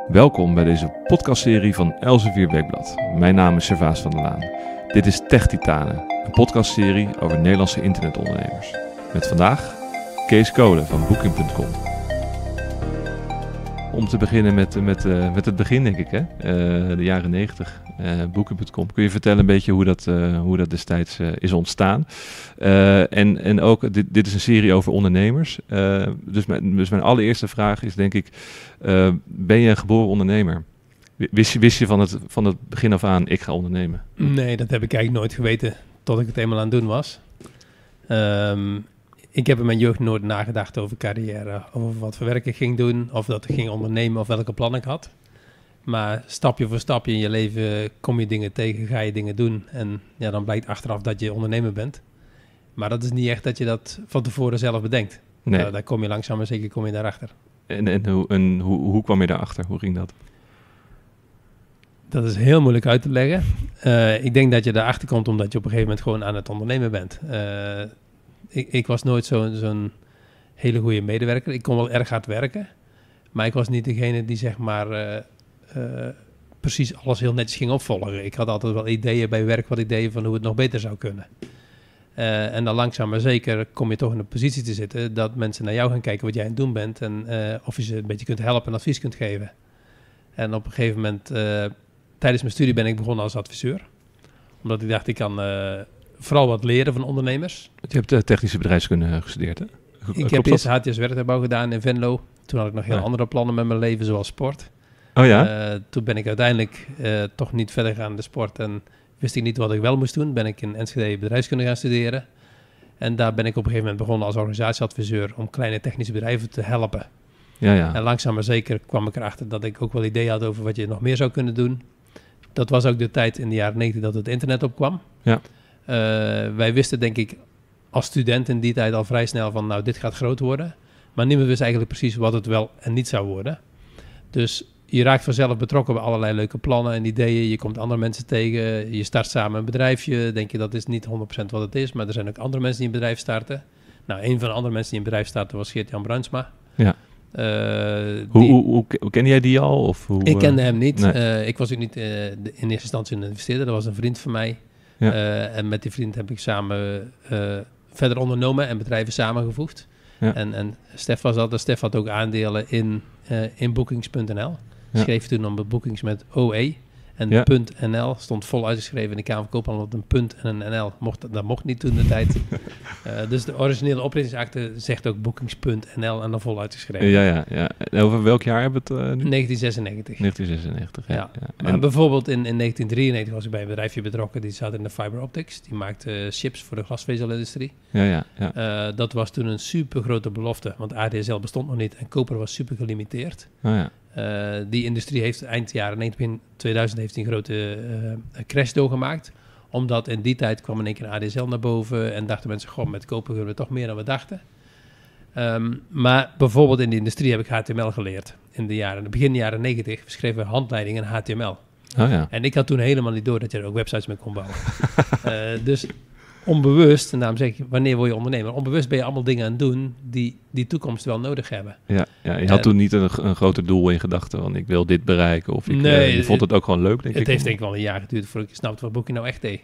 Welkom bij deze podcastserie van Elsevier Weekblad. Mijn naam is Servaas van der Laan. Dit is Tech Titanen, een podcastserie over Nederlandse internetondernemers. Met vandaag Kees Kolen van Booking.com. Om te beginnen met het begin, denk ik, hè? De jaren 90. Booking.com. Kun je vertellen een beetje hoe dat destijds is ontstaan? En ook, dit is een serie over ondernemers. Dus mijn allereerste vraag is, denk ik, ben je een geboren ondernemer? Wist je van het begin af aan, ik ga ondernemen? Nee, dat heb ik eigenlijk nooit geweten tot ik het eenmaal aan het doen was. Ik heb in mijn jeugd nooit nagedacht over carrière, over wat voor werk ik ging doen, of dat ik ging ondernemen of welke plannen ik had. Maar stapje voor stapje in je leven kom je dingen tegen, ga je dingen doen. En ja, dan blijkt achteraf dat je ondernemer bent. Maar dat is niet echt dat je dat van tevoren zelf bedenkt. Nee. Daar kom je langzaam maar zeker daarachter. En hoe kwam je daarachter? Hoe ging dat? Dat is heel moeilijk uit te leggen. Ik denk dat je daarachter komt omdat je op een gegeven moment gewoon aan het ondernemen bent. Ik was nooit zo'n hele goede medewerker. Ik kon wel erg hard werken. Maar ik was niet degene die zeg maar precies alles heel netjes ging opvolgen. Ik had altijd wel ideeën bij werk, wat ideeën van hoe het nog beter zou kunnen. En dan langzaam maar zeker kom je toch in een positie te zitten dat mensen naar jou gaan kijken wat jij aan het doen bent. En of je ze een beetje kunt helpen en advies kunt geven. En op een gegeven moment, tijdens mijn studie ben ik begonnen als adviseur. Omdat ik dacht, ik kan vooral wat leren van ondernemers. Je hebt technische bedrijfskunde gestudeerd, hè? Ik heb eerst HTS werktuigbouw gedaan in Venlo. Toen had ik nog heel andere plannen met mijn leven, zoals sport. Oh ja? Toen ben ik uiteindelijk toch niet verder gegaan in de sport. En wist ik niet wat ik wel moest doen. Ben ik in Enschede bedrijfskunde gaan studeren. En daar ben ik op een gegeven moment begonnen als organisatieadviseur om kleine technische bedrijven te helpen. Ja. En langzaam maar zeker kwam ik erachter dat ik ook wel ideeën had over wat je nog meer zou kunnen doen. Dat was ook de tijd in de jaren 90 dat het internet opkwam. Ja. Wij wisten denk ik als student in die tijd al vrij snel van nou dit gaat groot worden. Maar niemand wist eigenlijk precies wat het wel en niet zou worden. Dus je raakt vanzelf betrokken bij allerlei leuke plannen en ideeën. Je komt andere mensen tegen. Je start samen een bedrijfje. Denk je dat is niet 100% wat het is. Maar er zijn ook andere mensen die een bedrijf starten. Nou, een van de andere mensen die een bedrijf starten was Geert-Jan Bruinsma. Ja. Hoe ken jij die al? Of ik kende hem niet. Nee. Ik was ook niet in eerste instantie een investeerder. Dat was een vriend van mij. Ja. En met die vriend heb ik samen verder ondernomen en bedrijven samengevoegd. Ja. En Stef was dat. Stef had ook aandelen in Bookings.nl. Ja. Schreef toen om Bookings met OE. En Ja. .nl stond vol uitgeschreven in de Kamer van Koophandel dat een punt en een NL. Dat mocht niet toen de tijd. Dus de originele oprichtingsakte zegt ook Bookings.nl en dan vol uitgeschreven. Ja. En over welk jaar hebben we het nu? 1996. 1996, ja. Maar bijvoorbeeld in 1993 was ik bij een bedrijfje betrokken. Die zat in de fiber optics. Die maakte chips voor de glasvezelindustrie. Ja. Dat was toen een super grote belofte. Want ADSL bestond nog niet en koper was super gelimiteerd. Oh ja. Die industrie heeft eind jaren 90, in 2000 heeft een grote crash doorgemaakt. Omdat in die tijd kwam in één keer ADSL naar boven. En dachten mensen, goh, met koper kunnen we toch meer dan we dachten. Maar bijvoorbeeld in de industrie heb ik HTML geleerd. In de begin jaren 90 schreven we handleidingen in HTML. Oh ja. En ik had toen helemaal niet door dat je er ook websites mee kon bouwen. Dus onbewust, en daarom zeg ik, wanneer word je ondernemer? Onbewust ben je allemaal dingen aan het doen die toekomst wel nodig hebben. Ja, je had toen niet een groter doel in gedachten, want ik wil dit bereiken. Of je vond het ook gewoon leuk, denk ik. Het heeft denk ik wel een jaar geduurd voordat ik snapte wat Booking nou echt deed.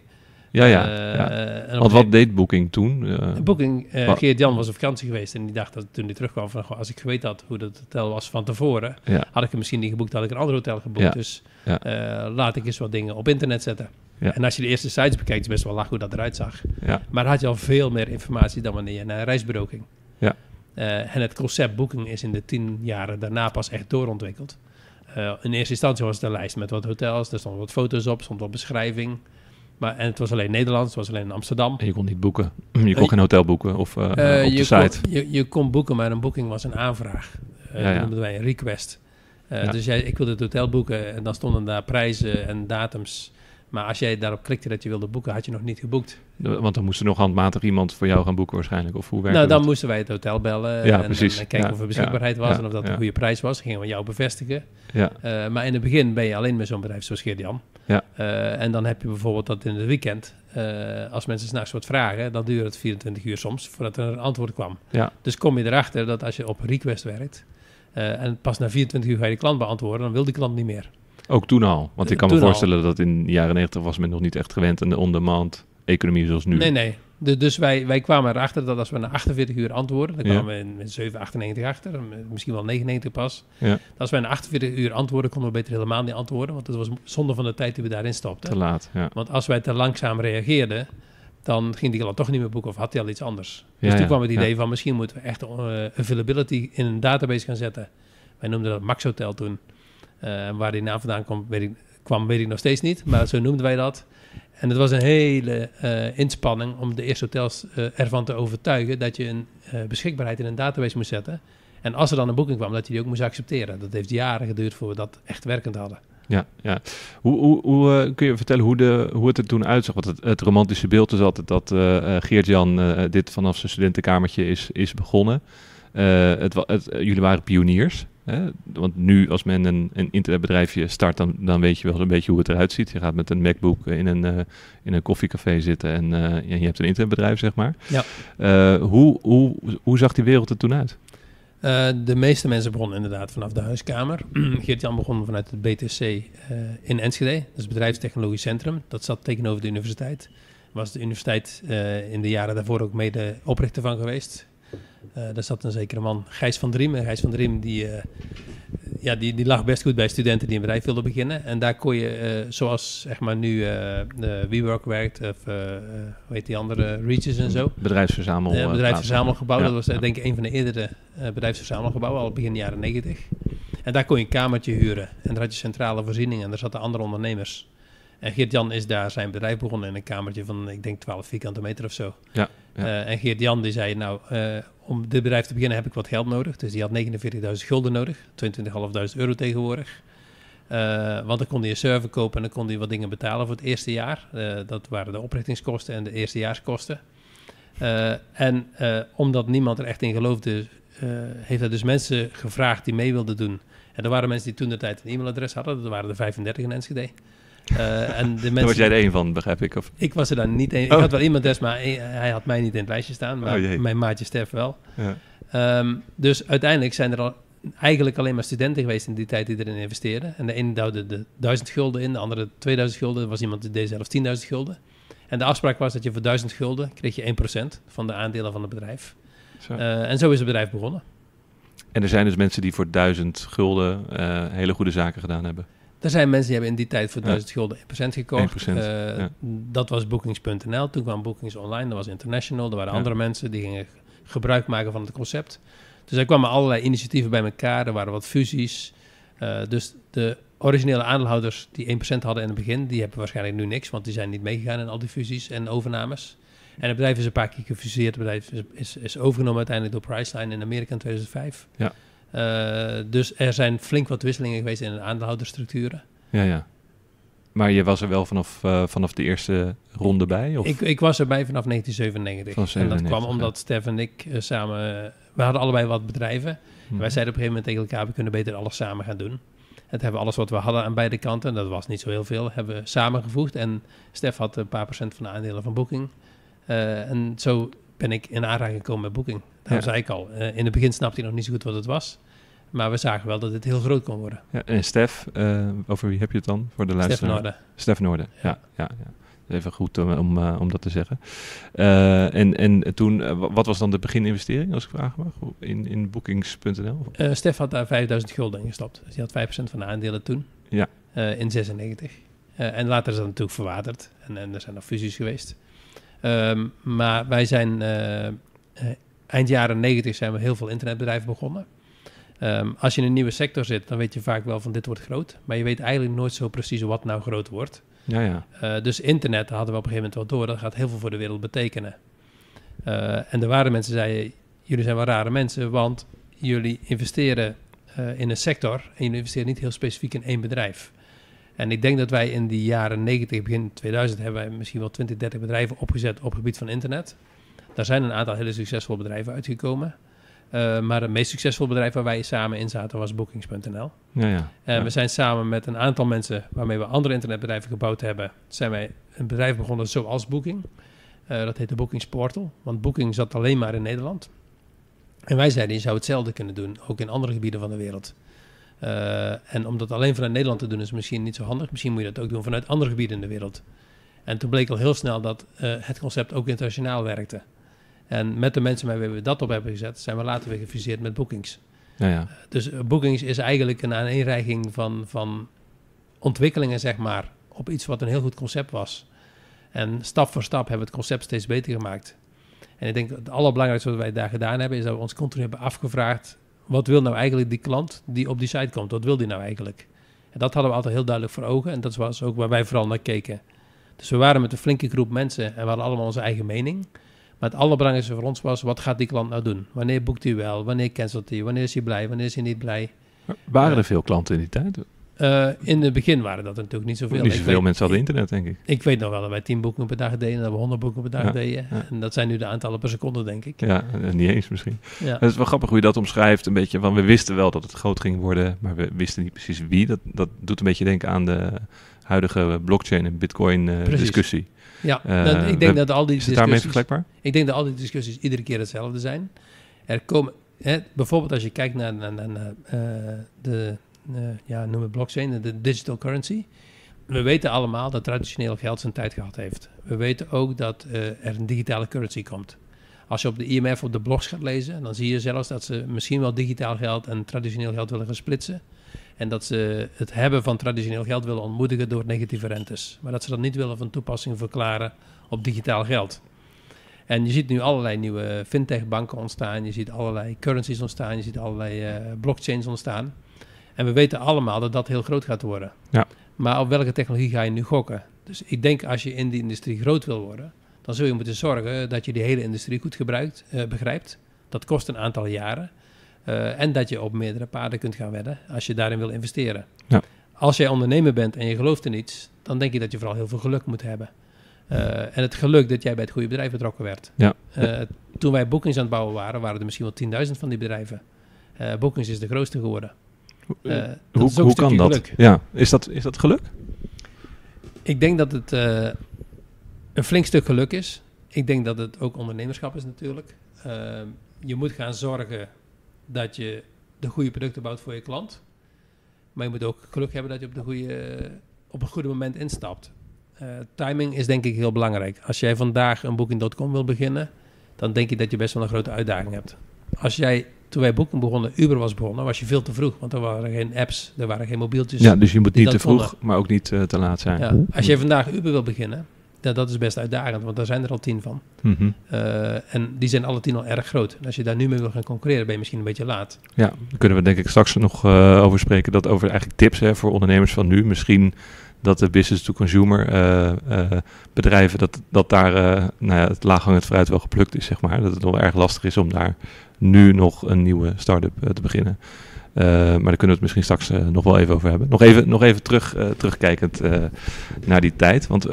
Ja. Want wat deed Booking toen? Booking, Geert-Jan was op vakantie geweest en die dacht dat toen hij terugkwam van, als ik geweten had hoe dat hotel was van tevoren, had ik hem misschien niet geboekt, had ik een ander hotel geboekt. Ja. Dus laat ik eens wat dingen op internet zetten. Ja. En als je de eerste sites bekijkt, is best wel lach hoe dat eruit zag. Ja. Maar dan had je al veel meer informatie dan wanneer je naar een reisbureau ging. Ja. En het concept Booking is in de 10 jaren daarna pas echt doorontwikkeld. In eerste instantie was het een lijst met wat hotels, er stonden wat foto's op, stond wat beschrijving. En het was alleen Nederlands, het was alleen in Amsterdam. En je kon niet boeken. Je kon geen hotel boeken of op de site. Je kon boeken, maar een boeking was een aanvraag. Dat noemden wij een request. Dus ik wilde het hotel boeken en dan stonden daar prijzen en datums. Maar als jij daarop klikte dat je wilde boeken, had je nog niet geboekt. Want dan moest er nog handmatig iemand voor jou gaan boeken waarschijnlijk. Of hoe werkte dan dat? moesten wij het hotel bellen en kijken of er beschikbaarheid was en of dat een goede prijs was. Gingen we jou bevestigen. Ja. Maar in het begin ben je alleen met zo'n bedrijf zoals Geert-Jan. Ja. En dan heb je bijvoorbeeld dat in het weekend, als mensen 's nachts wat vragen, dan duurt het 24 uur soms voordat er een antwoord kwam. Ja. Dus kom je erachter dat als je op request werkt, En pas na 24 uur ga je de klant beantwoorden, dan wil die klant niet meer. Ook toen al? Want ik kan me Toen voorstellen dat in de jaren 90 was men nog niet echt gewend aan de on-demand economie zoals nu. Nee. Dus wij kwamen erachter dat als we na 48 uur antwoorden, dan kwamen we met 7,98 achter, misschien wel 99 pas. Ja. Dat als wij na 48 uur antwoorden, konden we beter helemaal niet antwoorden, want dat was zonde van de tijd die we daarin stopten. Te laat, ja. Want als wij te langzaam reageerden, dan ging die klant toch niet meer boeken of had hij al iets anders. Dus toen kwam het idee van misschien moeten we echt availability in een database gaan zetten. Wij noemden dat Max Hotel toen. Waar die naam vandaan kwam, weet ik nog steeds niet, maar zo noemden wij dat. En het was een hele inspanning om de eerste hotels ervan te overtuigen dat je een beschikbaarheid in een database moest zetten. En als er dan een boeking kwam, dat je die ook moest accepteren. Dat heeft jaren geduurd voor we dat echt werkend hadden. Ja. Hoe kun je vertellen hoe het er toen uitzag? Want het romantische beeld is altijd dat Geert-Jan dit vanaf zijn studentenkamertje is begonnen. Jullie waren pioniers. Hè? Want nu als men een internetbedrijfje start, dan weet je wel een beetje hoe het eruit ziet. Je gaat met een MacBook in een koffiecafé zitten en je hebt een internetbedrijf, zeg maar. Ja. Hoe zag die wereld er toen uit? De meeste mensen begonnen inderdaad vanaf de huiskamer. Geert-Jan begon vanuit het BTC in Enschede. Dat is het Bedrijfstechnologisch Centrum. Dat zat tegenover de universiteit. Was de universiteit in de jaren daarvoor ook mede oprichter van geweest. Daar zat een zekere man, Gijs van Driem. En Gijs van Driem die lag best goed bij studenten die een bedrijf wilden beginnen. En daar kon je, zoals zeg maar nu WeWork werkt, of hoe heet die andere, Reaches en zo. Bedrijfsverzamelgebouw. Dat was denk ik een van de eerdere bedrijfsverzamelgebouwen, al begin jaren 90. En daar kon je een kamertje huren. En daar had je centrale voorzieningen en daar zaten andere ondernemers. En Geert-Jan is daar zijn bedrijf begonnen in een kamertje van, ik denk 12 vierkante meter of zo. Ja. En Geert-Jan die zei, om dit bedrijf te beginnen heb ik wat geld nodig. Dus die had 49.000 gulden nodig, 22.500 euro tegenwoordig. Want dan kon hij een server kopen en dan kon hij wat dingen betalen voor het eerste jaar. Dat waren de oprichtingskosten en de eerstejaarskosten. Omdat niemand er echt in geloofde, heeft hij dus mensen gevraagd die mee wilden doen. En er waren mensen die toen de tijd een e-mailadres hadden. Dat waren er 35 in Enschede. En de mensen, daar was jij er één van, begrijp ik? Of? Ik was er dan niet één. Ik had wel e-mailadres, maar hij had mij niet in het lijstje staan. Maar mijn maatje Stef wel. Ja. Dus uiteindelijk zijn er eigenlijk alleen maar studenten geweest in die tijd die erin investeerden. En de ene duwde de 1000 gulden in, de andere 2000 gulden. Er was iemand die deed zelfs 10.000 gulden. En de afspraak was dat je voor 1000 gulden kreeg je 1% van de aandelen van het bedrijf. En zo is het bedrijf begonnen. En er zijn dus mensen die voor 1000 gulden hele goede zaken gedaan hebben. Er zijn mensen die hebben in die tijd voor 1000 gulden 1% gekocht. 1%, dat was Bookings.nl. Toen kwam Bookings Online, dat was International. Er waren andere mensen die gingen gebruik maken van het concept. Dus er kwamen allerlei initiatieven bij elkaar. Er waren wat fusies. Dus de originele aandeelhouders die 1% hadden in het begin, die hebben waarschijnlijk nu niks, want die zijn niet meegegaan in al die fusies en overnames. En het bedrijf is een paar keer gefuseerd. Het bedrijf is overgenomen uiteindelijk door Priceline in Amerika in 2005. Ja. Dus er zijn flink wat wisselingen geweest in de aandeelhoudersstructuren. Ja. Maar je was er wel vanaf de eerste ronde bij? Of? Ik was erbij vanaf 1997. En dat kwam omdat Stef en ik samen... We hadden allebei wat bedrijven. Wij zeiden op een gegeven moment tegen elkaar, we kunnen beter alles samen gaan doen. Het hebben alles wat we hadden aan beide kanten, dat was niet zo heel veel, hebben we samengevoegd. En Stef had een paar procent van de aandelen van Booking. En zo ben ik in aanraking gekomen met Booking. Dat zei ik al. In het begin snapte ik nog niet zo goed wat het was. Maar we zagen wel dat het heel groot kon worden. Ja, en Stef, over wie heb je het dan voor de luisteraar? Stef Noorden. Ja. Even goed om dat te zeggen. En toen, wat was dan de begininvestering, als ik vragen mag, in bookings.nl? Stef had daar 5000 gulden in gestopt. Dus die had 5% van de aandelen toen, in 96. En later is dat natuurlijk verwaterd. En er zijn nog fusies geweest. Maar wij zijn eind jaren 90 zijn we heel veel internetbedrijven begonnen. Als je in een nieuwe sector zit, dan weet je vaak wel van dit wordt groot. Maar je weet eigenlijk nooit zo precies wat nou groot wordt. Dus internet hadden we op een gegeven moment wel door. Dat gaat heel veel voor de wereld betekenen. En er waren mensen die zeiden, jullie zijn wel rare mensen, want jullie investeren in een sector en jullie investeren niet heel specifiek in één bedrijf. En ik denk dat wij in die jaren 90, begin 2000, hebben wij misschien wel 20, 30 bedrijven opgezet op het gebied van internet. Daar zijn een aantal hele succesvolle bedrijven uitgekomen. Maar het meest succesvolle bedrijf waar wij samen in zaten was Bookings.nl. We zijn samen met een aantal mensen waarmee we andere internetbedrijven gebouwd hebben, zijn wij een bedrijf begonnen zoals Booking. Dat heette Bookings Portal, want Booking zat alleen maar in Nederland. En wij zeiden, je zou hetzelfde kunnen doen, ook in andere gebieden van de wereld. En om dat alleen vanuit Nederland te doen is misschien niet zo handig. Misschien moet je dat ook doen vanuit andere gebieden in de wereld. En toen bleek al heel snel dat het concept ook internationaal werkte. En met de mensen waarmee we dat op hebben gezet, zijn we later weer gefuseerd met Bookings. Ja. Dus Bookings is eigenlijk een aaneenreiging van ontwikkelingen, zeg maar, op iets wat een heel goed concept was. En stap voor stap hebben we het concept steeds beter gemaakt. En ik denk dat het allerbelangrijkste wat wij daar gedaan hebben, is dat we ons continu hebben afgevraagd, wat wil nou eigenlijk die klant die op die site komt? Wat wil die nou eigenlijk? En dat hadden we altijd heel duidelijk voor ogen en dat was ook waar wij vooral naar keken. Dus we waren met een flinke groep mensen en we hadden allemaal onze eigen mening. Maar het allerbelangrijkste voor ons was, wat gaat die klant nou doen? Wanneer boekt hij wel? Wanneer cancelt hij? Wanneer is hij blij? Wanneer is hij niet blij? Waren er veel klanten in die tijd? In het begin waren dat natuurlijk niet zoveel. Niet zoveel mensen hadden internet, denk ik. Ik weet nog wel dat wij 10 boekingen per dag deden en dat we 100 boekingen per dag deden. Ja. En dat zijn nu de aantallen per seconde, denk ik. Ja, niet eens misschien. Ja. Het is wel grappig hoe je dat omschrijft. Een beetje van, we wisten wel dat het groot ging worden, maar we wisten niet precies wie. Dat doet een beetje denken aan de huidige blockchain en bitcoin discussie. Ja, ik denk dat al die discussies... Is het daarmee vergelijkbaar? Ik denk dat al die discussies iedere keer hetzelfde zijn. Er komen, bijvoorbeeld als je kijkt naar noem het blockchain, de digital currency. We weten allemaal dat traditioneel geld zijn tijd gehad heeft. We weten ook dat er een digitale currency komt. Als je op de IMF op de blogs gaat lezen, dan zie je zelfs dat ze misschien wel digitaal geld en traditioneel geld willen gaan splitsen. En dat ze het hebben van traditioneel geld willen ontmoedigen door negatieve rentes. Maar dat ze dat niet willen van toepassing verklaren op digitaal geld. En je ziet nu allerlei nieuwe fintech-banken ontstaan. Je ziet allerlei currencies ontstaan. Je ziet allerlei blockchains ontstaan. En we weten allemaal dat dat heel groot gaat worden. Ja. Maar op welke technologie ga je nu gokken? Dus ik denk als je in die industrie groot wil worden, dan zul je moeten zorgen dat je die hele industrie goed begrijpt. Dat kost een aantal jaren. En dat je op meerdere paarden kunt gaan wedden als je daarin wil investeren. Ja. Als jij ondernemer bent en je gelooft in iets, dan denk je dat je vooral heel veel geluk moet hebben. En het geluk dat jij bij het goede bedrijf betrokken werd. Ja. Toen wij Bookings aan het bouwen waren, waren er misschien wel 10.000 van die bedrijven. Bookings is de grootste geworden. Hoe kan dat? Geluk. Ja. Is dat geluk? Ik denk dat het een flink stuk geluk is. Ik denk dat het ook ondernemerschap is natuurlijk. Je moet gaan zorgen dat je de goede producten bouwt voor je klant. Maar je moet ook geluk hebben dat je op een goede moment instapt. Timing is denk ik heel belangrijk. Als jij vandaag een Booking.com wil beginnen, dan denk ik dat je best wel een grote uitdaging hebt. Toen wij Booking begonnen, Uber was begonnen, was je veel te vroeg. Want er waren geen apps, er waren geen mobieltjes. Ja, dus je moet niet te vroeg, maar ook niet te laat zijn. Ja, als jij vandaag Uber wil beginnen, dat is best uitdagend, want daar zijn er al 10 van. Mm-hmm. En die zijn alle 10 al erg groot. En als je daar nu mee wil gaan concurreren, ben je misschien een beetje laat. Ja, daar kunnen we denk ik straks nog over spreken. Dat over eigenlijk tips voor ondernemers van nu. Misschien dat de business-to-consumer bedrijven, dat daar het laaghangend fruit wel geplukt is, zeg maar. Dat het wel erg lastig is om daar nu nog een nieuwe start-up te beginnen. Maar daar kunnen we het misschien straks nog wel even over hebben. Nog even terugkijkend naar die tijd. Want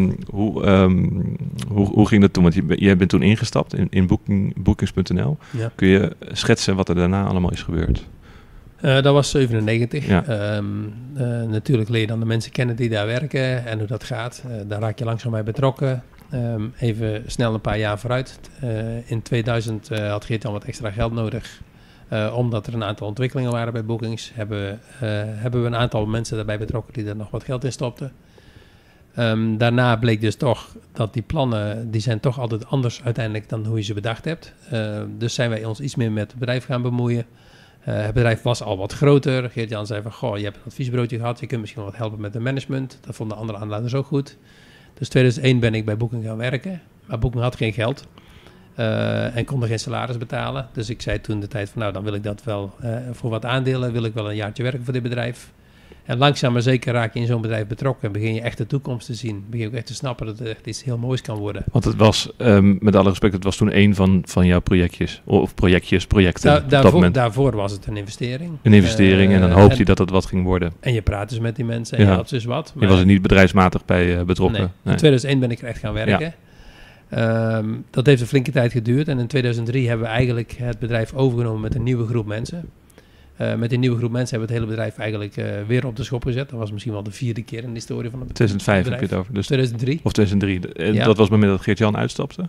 hoe ging dat toen? Want je bent toen ingestapt in bookings.nl. Ja. Kun je schetsen wat er daarna allemaal is gebeurd? Dat was 97. Ja. Natuurlijk leer je dan de mensen kennen die daar werken en hoe dat gaat. Daar raak je langzaam bij betrokken. Even snel een paar jaar vooruit. In 2000 had Geert-Jan wat extra geld nodig. Omdat er een aantal ontwikkelingen waren bij Bookings, hebben we een aantal mensen daarbij betrokken die er nog wat geld in stopten. Daarna bleek dus toch dat die plannen, die zijn toch altijd anders uiteindelijk dan hoe je ze bedacht hebt. Dus zijn wij ons iets meer met het bedrijf gaan bemoeien. Het bedrijf was al wat groter. Geert-Jan zei van, goh, je hebt een adviesbureautje gehad, je kunt misschien wel wat helpen met de management. Dat vonden andere aanleiders ook goed. Dus 2001 ben ik bij Booking gaan werken, maar Booking had geen geld. En kon er geen salaris betalen. Dus ik zei toen de tijd van, dan wil ik dat wel voor wat aandelen, wil ik wel een jaartje werken voor dit bedrijf. En langzaam maar zeker raak je in zo'n bedrijf betrokken en begin je echt de toekomst te zien. Begin je ook echt te snappen dat het echt iets heel moois kan worden. Want het was, met alle respect, het was toen een van jouw projecten op dat moment. Daarvoor was het een investering. Een investering en dan hoopte je dat het wat ging worden. En je praat dus met die mensen en je had dus wat. Maar je was er niet bedrijfsmatig bij betrokken. Nee. In 2001 ben ik er echt gaan werken. Ja. Dat heeft een flinke tijd geduurd en in 2003 hebben we eigenlijk het bedrijf overgenomen met een nieuwe groep mensen. Met die nieuwe groep mensen hebben we het hele bedrijf eigenlijk weer op de schop gezet. Dat was misschien wel de 4e keer in de historie van het bedrijf. 2005 heb je het over. Dus 2003. Of 2003. En dat was het moment dat Geert-Jan uitstapte?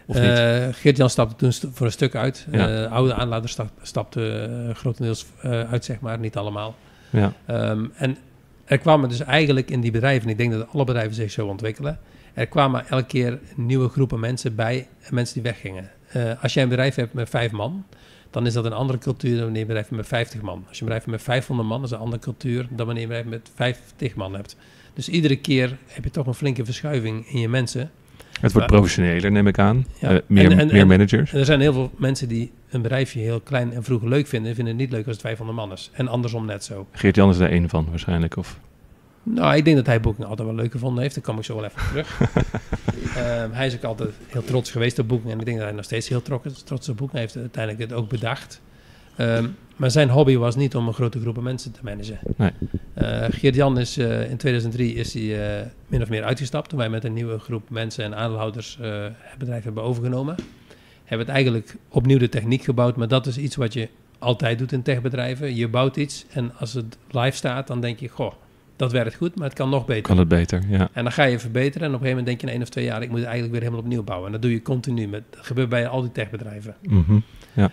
Of niet? Geert-Jan stapte toen voor een stuk uit. Ja. Oude aanladers stapte grotendeels uit, zeg maar. Niet allemaal. Ja. En er kwamen dus eigenlijk in die bedrijven, en ik denk dat alle bedrijven zich zo ontwikkelen, er kwamen elke keer nieuwe groepen mensen bij, mensen die weggingen. Als jij een bedrijf hebt met 5 man, dan is dat een andere cultuur dan wanneer je een bedrijf hebt met 50 man. Als je een bedrijf hebt met 500 man, is dat een andere cultuur dan wanneer je een bedrijf met 50 man hebt. Dus iedere keer heb je toch een flinke verschuiving in je mensen. Het wordt professioneler, neem ik aan. Ja. Meer managers. Er zijn heel veel mensen die een bedrijfje heel klein en vroeg leuk vinden het niet leuk als het 500 man is. En andersom net zo. Geert-Jan is daar één van waarschijnlijk, of... Nou, ik denk dat hij Booking altijd wel leuk gevonden heeft. Daar kom ik zo wel even terug. Hij is ook altijd heel trots geweest op Booking. En ik denk dat hij nog steeds heel trots op Booking. Hij heeft uiteindelijk het ook bedacht. Maar zijn hobby was niet om een grote groep mensen te managen. Nee. Geert-Jan is in 2003 is hij min of meer uitgestapt. Toen wij met een nieuwe groep mensen en aandeelhouders het bedrijf hebben overgenomen. Hebben het eigenlijk opnieuw de techniek gebouwd. Maar dat is iets wat je altijd doet in techbedrijven. Je bouwt iets en als het live staat, dan denk je, goh, dat werkt goed, maar het kan nog beter. Kan het beter, ja. En dan ga je verbeteren en op een gegeven moment denk je in 1 of 2 jaar, ik moet het eigenlijk weer helemaal opnieuw bouwen. En dat doe je continu. Dat gebeurt bij al die techbedrijven. Mm-hmm. Ja.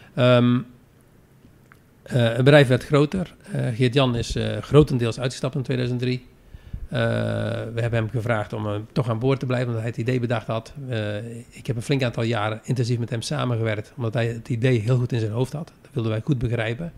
Het bedrijf werd groter. Geert-Jan is grotendeels uitgestapt in 2003. We hebben hem gevraagd om toch aan boord te blijven, omdat hij het idee bedacht had. Ik heb een flink aantal jaren intensief met hem samengewerkt, omdat hij het idee heel goed in zijn hoofd had. Dat wilden wij goed begrijpen.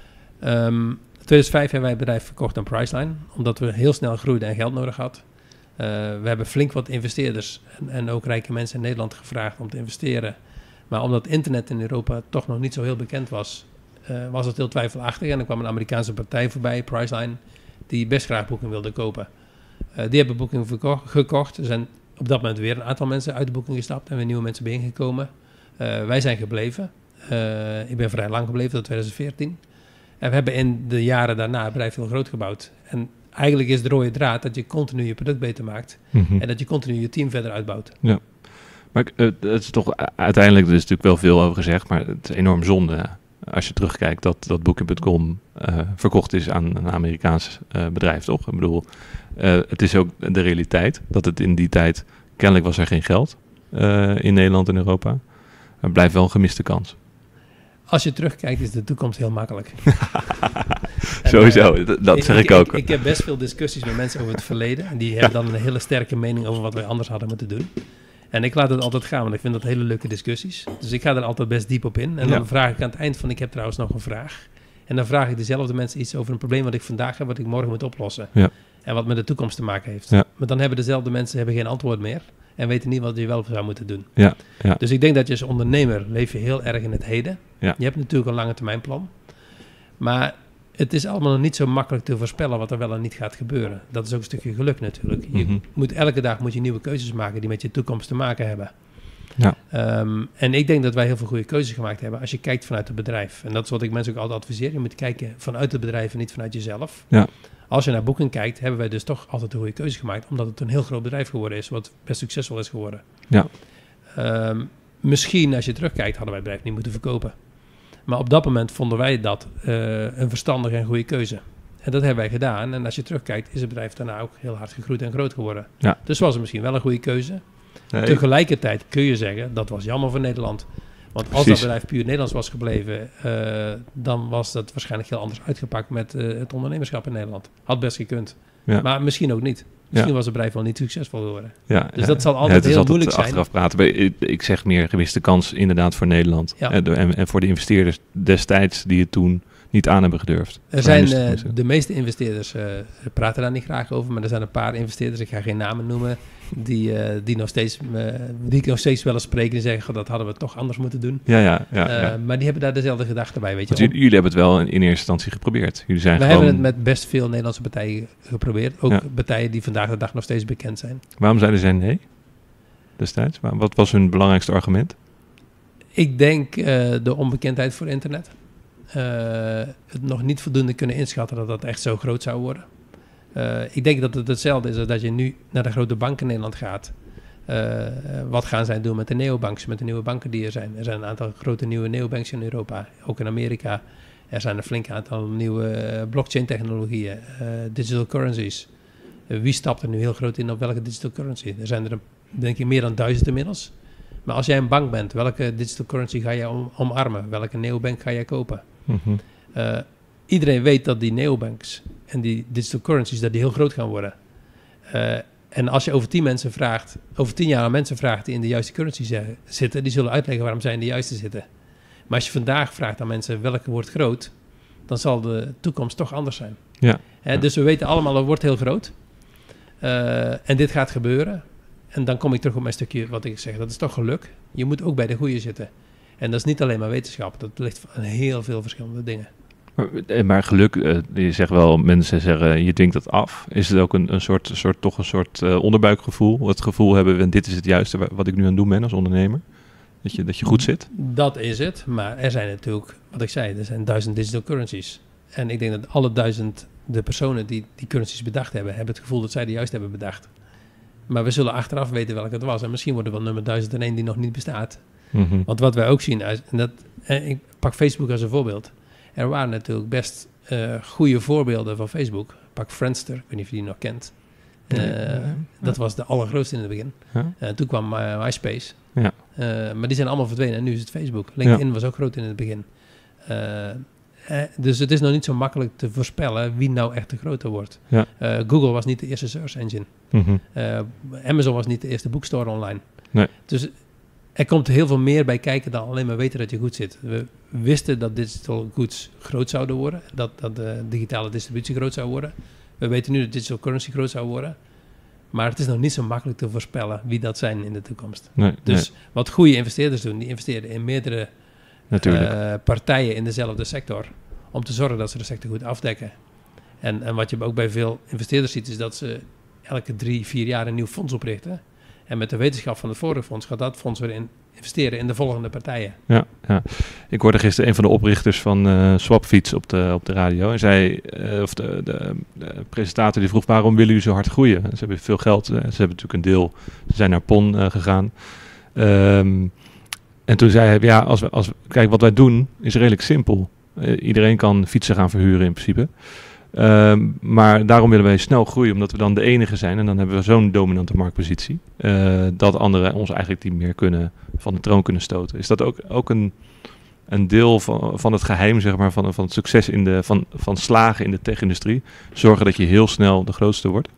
In 2005 hebben wij het bedrijf verkocht aan Priceline, omdat we heel snel groeiden en geld nodig hadden. We hebben flink wat investeerders en ook rijke mensen in Nederland gevraagd om te investeren. Maar omdat internet in Europa toch nog niet zo heel bekend was, was het heel twijfelachtig. En er kwam een Amerikaanse partij voorbij, Priceline, die best graag Booking wilde kopen. Die hebben Booking gekocht. Er zijn op dat moment weer een aantal mensen uit de Booking gestapt en weer nieuwe mensen bijeengekomen. Wij zijn gebleven. Ik ben vrij lang gebleven, tot 2014. En we hebben in de jaren daarna het bedrijf heel groot gebouwd. En eigenlijk is de rode draad dat je continu je product beter maakt. Mm-hmm. En dat je continu je team verder uitbouwt. Ja. Maar het is toch uiteindelijk, er is natuurlijk wel veel over gezegd, maar het is enorm zonde als je terugkijkt dat Booking.com verkocht is aan een Amerikaans bedrijf, toch? Ik bedoel, het is ook de realiteit dat het in die tijd, kennelijk was er geen geld in Nederland en Europa. Het blijft wel een gemiste kans. Als je terugkijkt is de toekomst heel makkelijk. Sowieso, dat zeg ik ook. Ik heb best veel discussies met mensen over het verleden. En die hebben dan een hele sterke mening over wat wij anders hadden moeten doen. En ik laat het altijd gaan, want ik vind dat hele leuke discussies. Dus ik ga er altijd best diep op in. En dan vraag ik aan het eind van, ik heb trouwens nog een vraag. En dan vraag ik dezelfde mensen iets over een probleem wat ik vandaag heb, wat ik morgen moet oplossen. Ja. En wat met de toekomst te maken heeft. Ja. Maar dan hebben dezelfde mensen geen antwoord meer. En weten niet wat je wel zou moeten doen. Ja. Ja. Dus ik denk dat je als ondernemer leef je heel erg in het heden. Ja. Je hebt natuurlijk een lange termijn plan. Maar het is allemaal nog niet zo makkelijk te voorspellen wat er wel en niet gaat gebeuren. Dat is ook een stukje geluk natuurlijk. Je moet elke dag nieuwe keuzes maken die met je toekomst te maken hebben. Ja. En ik denk dat wij heel veel goede keuzes gemaakt hebben als je kijkt vanuit het bedrijf. En dat is wat ik mensen ook altijd adviseer. Je moet kijken vanuit het bedrijf en niet vanuit jezelf. Ja. Als je naar Booking kijkt, hebben wij dus toch altijd een goede keuze gemaakt. Omdat het een heel groot bedrijf geworden is, wat best succesvol is geworden. Ja. Misschien als je terugkijkt, hadden wij het bedrijf niet moeten verkopen. Maar op dat moment vonden wij dat een verstandige en goede keuze. En dat hebben wij gedaan. En als je terugkijkt, is het bedrijf daarna ook heel hard gegroeid en groot geworden. Ja. Dus was het misschien wel een goede keuze. Nee. Tegelijkertijd kun je zeggen, dat was jammer voor Nederland. Want als dat bedrijf puur Nederlands was gebleven, dan was dat waarschijnlijk heel anders uitgepakt met het ondernemerschap in Nederland. Had best gekund. Ja. Maar misschien ook niet. Misschien was het bedrijf wel niet succesvol geworden. Ja, dus dat zal altijd heel moeilijk zijn. Achteraf praten. Ik zeg meer gemiste kans inderdaad voor Nederland. Ja. En voor de investeerders destijds die het toen niet aan hebben gedurfd. Er zijn de meeste investeerders praten daar niet graag over, maar er zijn een paar investeerders, ik ga geen namen noemen, die nog steeds wel eens spreken en zeggen, dat hadden we toch anders moeten doen. Ja. Maar die hebben daar dezelfde gedachten bij, weet je wel. Jullie hebben het wel in eerste instantie geprobeerd. We hebben het met best veel Nederlandse partijen geprobeerd. Ook partijen die vandaag de dag nog steeds bekend zijn. Waarom zeiden zij nee destijds? Wat was hun belangrijkste argument? Ik denk de onbekendheid voor internet. Het nog niet voldoende kunnen inschatten dat dat echt zo groot zou worden. Ik denk dat het hetzelfde is als dat je nu naar de grote banken in Nederland gaat. Wat gaan zij doen met de neobanks, met de nieuwe banken die er zijn? Er zijn een aantal grote nieuwe neobanks in Europa, ook in Amerika. Er zijn een flink aantal nieuwe blockchain-technologieën, digital currencies. Wie stapt er nu heel groot in op welke digital currency? Er zijn er denk ik meer dan 1000 inmiddels. Maar als jij een bank bent, welke digital currency ga je omarmen? Welke neobank ga jij kopen? Mhm. Iedereen weet dat die neobanks en die digital currencies, dat die heel groot gaan worden. En als je over 10 jaar aan mensen vraagt die in de juiste currency zitten, die zullen uitleggen waarom zij in de juiste zitten. Maar als je vandaag vraagt aan mensen welke wordt groot, dan zal de toekomst toch anders zijn. Ja. Dus we weten allemaal, het wordt heel groot. En dit gaat gebeuren. En dan kom ik terug op mijn stukje wat ik zeg. Dat is toch geluk. Je moet ook bij de goeie zitten. En dat is niet alleen maar wetenschap. Dat ligt aan heel veel verschillende dingen. Maar geluk, je zegt wel, mensen zeggen, je dwingt dat af. Is het ook een soort onderbuikgevoel? Het gevoel hebben, dit is het juiste wat ik nu aan het doen ben als ondernemer? Dat je goed zit? Dat is het. Maar er zijn natuurlijk, wat ik zei, er zijn 1000 digital currencies. En ik denk dat alle 1000 de personen die currencies bedacht hebben het gevoel dat zij die juist hebben bedacht. Maar we zullen achteraf weten welke het was. En misschien wordt het wel nummer 1001 die nog niet bestaat. Mm-hmm. Want wat wij ook zien, ik pak Facebook als een voorbeeld. Er waren natuurlijk best goede voorbeelden van Facebook. Pak Friendster, ik weet niet of je die nog kent. Dat was de allergrootste in het begin. Ja. Toen kwam MySpace. Ja. Maar die zijn allemaal verdwenen en nu is het Facebook. LinkedIn was ook groot in het begin. Dus het is nog niet zo makkelijk te voorspellen wie nou echt de groter wordt. Ja. Google was niet de eerste search engine. Mm-hmm. Amazon was niet de eerste boekstore online. Nee. Dus er komt heel veel meer bij kijken dan alleen maar weten dat je goed zit. We wisten dat digital goods groot zouden worden. Dat de digitale distributie groot zou worden. We weten nu dat digital currency groot zou worden. Maar het is nog niet zo makkelijk te voorspellen wie dat zijn in de toekomst. Dus wat goede investeerders doen, die investeren in meerdere partijen in dezelfde sector. Om te zorgen dat ze de sector goed afdekken. En wat je ook bij veel investeerders ziet, is dat ze elke 3-4 jaar een nieuw fonds oprichten. En met de wetenschap van het vorige fonds gaat dat fonds weer investeren in de volgende partijen. Ja. Ik hoorde gisteren een van de oprichters van Swapfiets op de radio. En zei, de presentator die vroeg, waarom willen jullie zo hard groeien? Ze hebben veel geld. Ze hebben natuurlijk een deel. Ze zijn naar PON gegaan. En toen zei hij, kijk, wat wij doen is redelijk simpel. Iedereen kan fietsen gaan verhuren in principe. Maar daarom willen wij snel groeien, omdat we dan de enige zijn. En dan hebben we zo'n dominante marktpositie. Dat anderen ons eigenlijk niet meer van de troon kunnen stoten. Is dat ook een deel van het geheim, zeg maar, van het succes van slagen in de tech-industrie? Zorgen dat je heel snel de grootste wordt?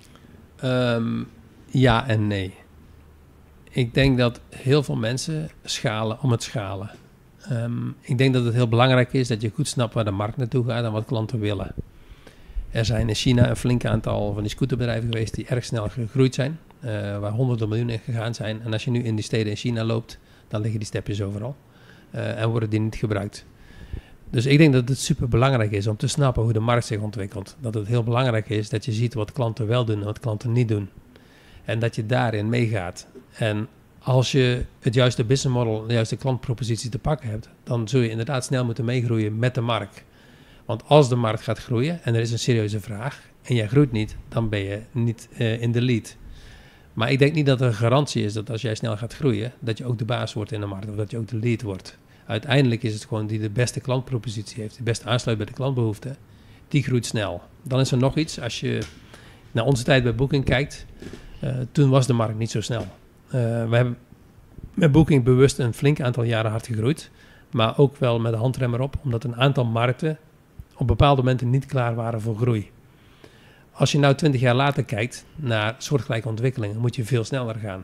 Ja en nee. Ik denk dat heel veel mensen schalen om het schalen. Ik denk dat het heel belangrijk is dat je goed snapt waar de markt naartoe gaat en wat klanten willen. Er zijn in China een flink aantal van die scooterbedrijven geweest die erg snel gegroeid zijn. Waar honderden miljoenen in gegaan zijn. En als je nu in die steden in China loopt, dan liggen die stepjes overal. En worden die niet gebruikt. Dus ik denk dat het super belangrijk is om te snappen hoe de markt zich ontwikkelt. Dat het heel belangrijk is dat je ziet wat klanten wel doen en wat klanten niet doen. En dat je daarin meegaat. En als je het juiste business model, de juiste klantpropositie te pakken hebt, dan zul je inderdaad snel moeten meegroeien met de markt. Want als de markt gaat groeien en er is een serieuze vraag en jij groeit niet, dan ben je niet in de lead. Maar ik denk niet dat er een garantie is dat als jij snel gaat groeien, dat je ook de baas wordt in de markt of dat je ook de lead wordt. Uiteindelijk is het gewoon die de beste klantpropositie heeft, die best aansluit bij de klantbehoeften, die groeit snel. Dan is er nog iets, als je naar onze tijd bij Booking kijkt, toen was de markt niet zo snel. We hebben met Booking bewust een flink aantal jaren hard gegroeid, maar ook wel met de handrem erop, omdat een aantal markten op bepaalde momenten niet klaar waren voor groei. Als je nou 20 jaar later kijkt naar soortgelijke ontwikkelingen, moet je veel sneller gaan.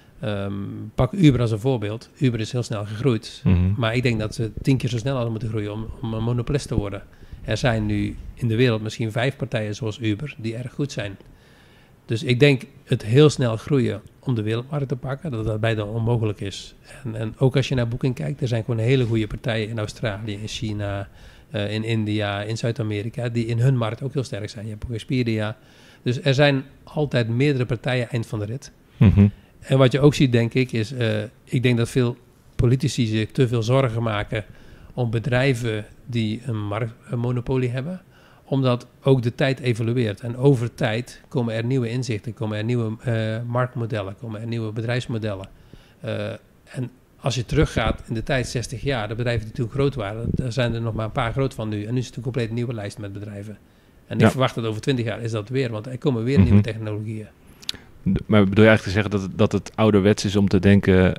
Pak Uber als een voorbeeld. Uber is heel snel gegroeid, maar ik denk dat ze 10 keer zo snel hadden moeten groeien om een monopolist te worden. Er zijn nu in de wereld misschien 5 partijen zoals Uber die erg goed zijn. Dus ik denk het heel snel groeien om de wereldmarkt te pakken, dat bijna onmogelijk is. En ook als je naar Booking kijkt, er zijn gewoon hele goede partijen in Australië, in China, in India, in Zuid-Amerika, die in hun markt ook heel sterk zijn. Je hebt ook Expedia. Dus er zijn altijd meerdere partijen eind van de rit. Mm-hmm. En wat je ook ziet, denk ik, is, ik denk dat veel politici zich te veel zorgen maken om bedrijven die een marktmonopolie hebben, omdat ook de tijd evolueert. En over tijd komen er nieuwe inzichten, komen er nieuwe marktmodellen, komen er nieuwe bedrijfsmodellen. En als je teruggaat in de tijd, 60 jaar, de bedrijven die toen groot waren, daar zijn er nog maar een paar groot van nu. En nu is het een compleet nieuwe lijst met bedrijven. En ik verwacht dat over 20 jaar is dat weer, want er komen weer nieuwe technologieën. Maar bedoel je eigenlijk te zeggen dat het ouderwets is om te denken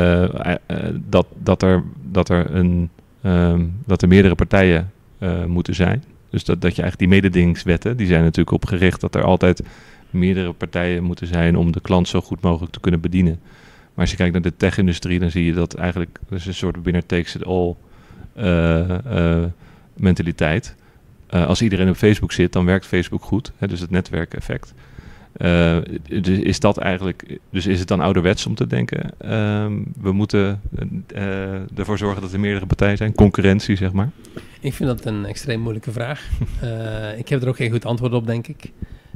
dat er meerdere partijen moeten zijn? Dus dat je eigenlijk die mededingingswetten, die zijn natuurlijk op gericht dat er altijd meerdere partijen moeten zijn om de klant zo goed mogelijk te kunnen bedienen. Maar als je kijkt naar de tech-industrie, dan zie je dat eigenlijk dat is een soort winner takes it all mentaliteit. Als iedereen op Facebook zit, dan werkt Facebook goed. Hè, dus het netwerkeffect. Dus is het dan ouderwets om te denken, we moeten ervoor zorgen dat er meerdere partijen zijn, concurrentie zeg maar? Ik vind dat een extreem moeilijke vraag. Ik heb er ook geen goed antwoord op, denk ik.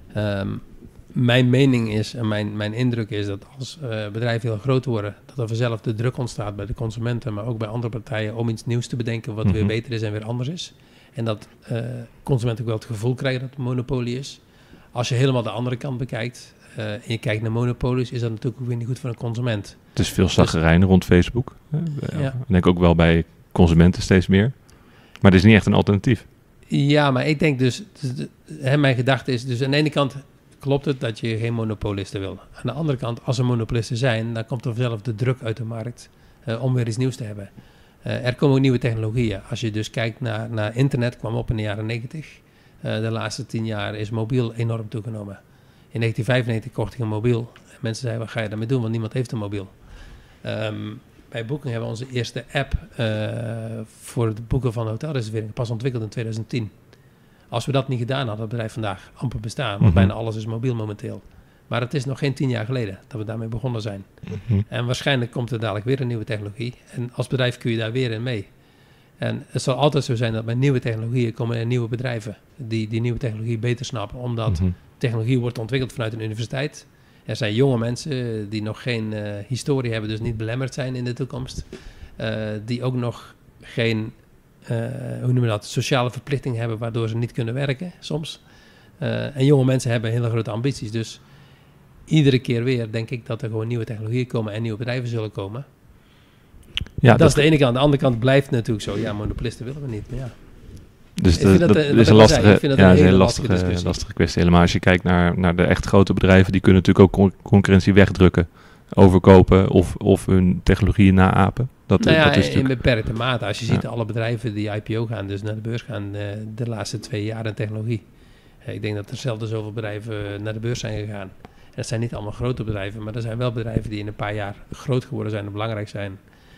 Mijn mening is en mijn indruk is dat als bedrijven heel groot worden, dat er vanzelf de druk ontstaat bij de consumenten, maar ook bij andere partijen om iets nieuws te bedenken wat weer beter is en weer anders is. En dat consumenten ook wel het gevoel krijgen dat het een monopolie is. Als je helemaal de andere kant bekijkt en je kijkt naar monopolies, is dat natuurlijk ook weer niet goed voor een consument. Het is veel zaggerijn rond Facebook. Ja. Ik denk ook wel bij consumenten steeds meer. Maar het is niet echt een alternatief. Ja, maar ik denk dus mijn gedachte is dus aan de ene kant klopt het dat je geen monopolisten wil. Aan de andere kant, als er monopolisten zijn, dan komt er vanzelf de druk uit de markt om weer iets nieuws te hebben. Er komen ook nieuwe technologieën. Als je dus kijkt naar internet, kwam op in de jaren 90. De laatste 10 jaar is mobiel enorm toegenomen. In 1995 kocht ik een mobiel. En mensen zeiden, wat ga je daarmee doen? Want niemand heeft een mobiel. Bij Booking hebben we onze eerste app voor het boeken van hotelreserveringen pas ontwikkeld in 2010. Als we dat niet gedaan hadden, had het bedrijf vandaag amper bestaan. Want bijna alles is mobiel momenteel. Maar het is nog geen 10 jaar geleden dat we daarmee begonnen zijn. En waarschijnlijk komt er dadelijk weer een nieuwe technologie. En als bedrijf kun je daar weer in mee. En het zal altijd zo zijn dat bij nieuwe technologieën komen er nieuwe bedrijven die nieuwe technologie beter snappen. Omdat technologie wordt ontwikkeld vanuit een universiteit. Er zijn jonge mensen die nog geen historie hebben, dus niet belemmerd zijn in de toekomst. Die ook nog geen, hoe noem je dat, sociale verplichting hebben waardoor ze niet kunnen werken soms. En jonge mensen hebben hele grote ambities. Dus iedere keer weer denk ik dat er gewoon nieuwe technologieën komen en nieuwe bedrijven zullen komen. Ja, dat is de ene kant. Aan de andere kant blijft natuurlijk zo. Ja, monopolisten willen we niet. Maar ja. Dus dat is een hele lastige kwestie. Helemaal als je kijkt naar de echt grote bedrijven, die kunnen natuurlijk ook concurrentie wegdrukken. Overkopen of hun technologieën naapen. Dat is natuurlijk in beperkte mate. Als je ziet alle bedrijven die IPO gaan, dus naar de beurs gaan, de laatste 2 jaar in technologie. Ik denk dat er zelden zoveel bedrijven naar de beurs zijn gegaan. En dat zijn niet allemaal grote bedrijven, maar er zijn wel bedrijven die in een paar jaar groot geworden zijn en belangrijk zijn.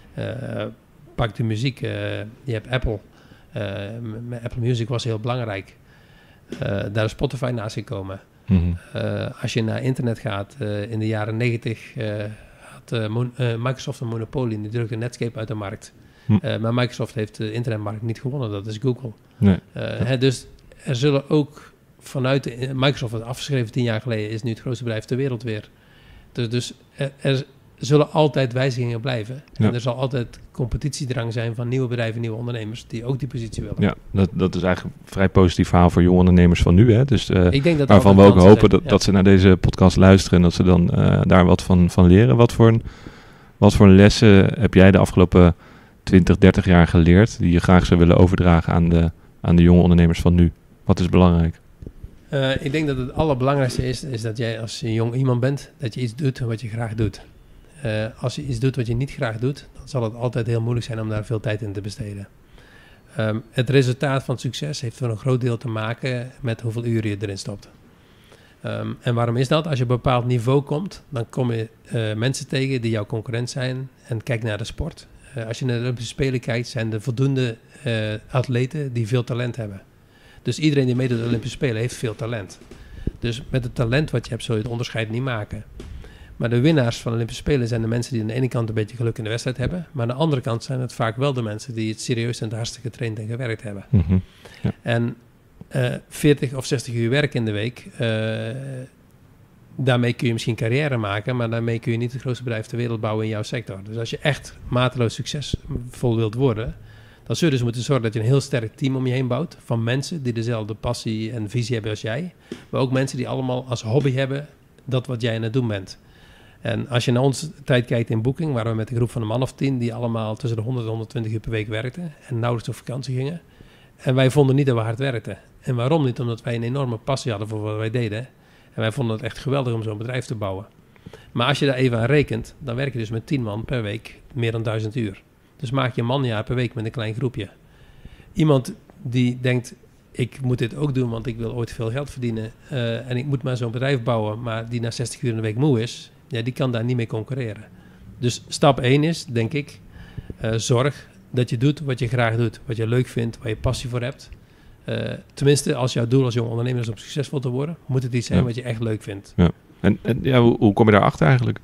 Pak de muziek. Je hebt Apple. Met Apple Music was heel belangrijk. Daar is Spotify naast gekomen. Als je naar internet gaat, in de jaren 90 had Microsoft een monopolie en die drukte Netscape uit de markt. Maar Microsoft heeft de internetmarkt niet gewonnen, dat is Google. Nee. Dus er zullen ook vanuit Microsoft, wat afgeschreven 10 jaar geleden, is nu het grootste bedrijf ter wereld weer. Dus er zullen altijd wijzigingen blijven. Ja. En er zal altijd competitiedrang zijn van nieuwe bedrijven, nieuwe ondernemers die ook die positie willen. Ja, dat is eigenlijk een vrij positief verhaal voor jonge ondernemers van nu. Hè? Dus, ik denk dat waarvan we ook hopen dat ze naar deze podcast luisteren en dat ze dan daar wat van leren. Wat voor lessen heb jij de afgelopen 20, 30 jaar geleerd die je graag zou willen overdragen aan de jonge ondernemers van nu? Wat is belangrijk? Ik denk dat het allerbelangrijkste is dat jij als je jong iemand bent, dat je iets doet wat je graag doet. Als je iets doet wat je niet graag doet, dan zal het altijd heel moeilijk zijn om daar veel tijd in te besteden. Het resultaat van succes heeft voor een groot deel te maken met hoeveel uren je erin stopt. En waarom is dat? Als je op een bepaald niveau komt, dan kom je mensen tegen die jouw concurrent zijn en kijk naar de sport. Als je naar de Olympische Spelen kijkt, zijn er voldoende atleten die veel talent hebben. Dus iedereen die meedoet aan de Olympische Spelen heeft veel talent. Dus met het talent wat je hebt, zul je het onderscheid niet maken. Maar de winnaars van de Olympische Spelen zijn de mensen die aan de ene kant een beetje geluk in de wedstrijd hebben. Maar aan de andere kant zijn het vaak wel de mensen die het serieus en hartstikke getraind en gewerkt hebben. Ja. En 40 of 60 uur werk in de week, daarmee kun je misschien carrière maken, maar daarmee kun je niet het grootste bedrijf ter wereld bouwen in jouw sector. Dus als je echt mateloos succesvol wilt worden, dan zul je dus moeten zorgen dat je een heel sterk team om je heen bouwt. Van mensen die dezelfde passie en visie hebben als jij. Maar ook mensen die allemaal als hobby hebben dat wat jij aan het doen bent. En als je naar onze tijd kijkt in Booking, waren we met een groep van een man of 10 die allemaal tussen de 100 en 120 uur per week werkten en nauwelijks op vakantie gingen. En wij vonden niet dat we hard werkten. En waarom niet? Omdat wij een enorme passie hadden voor wat wij deden. En wij vonden het echt geweldig om zo'n bedrijf te bouwen. Maar als je daar even aan rekent, dan werk je dus met 10 man per week meer dan 1000 uur. Dus maak je een manjaar per week met een klein groepje. Iemand die denkt, ik moet dit ook doen, want ik wil ooit veel geld verdienen. En ik moet maar zo'n bedrijf bouwen, maar die na 60 uur in de week moe is. Ja, die kan daar niet mee concurreren. Dus stap 1 is, denk ik, zorg dat je doet wat je graag doet. Wat je leuk vindt, waar je passie voor hebt. Tenminste, als jouw doel als jong ondernemer is om succesvol te worden, moet het iets zijn wat je echt leuk vindt. Ja. En hoe kom je daarachter eigenlijk?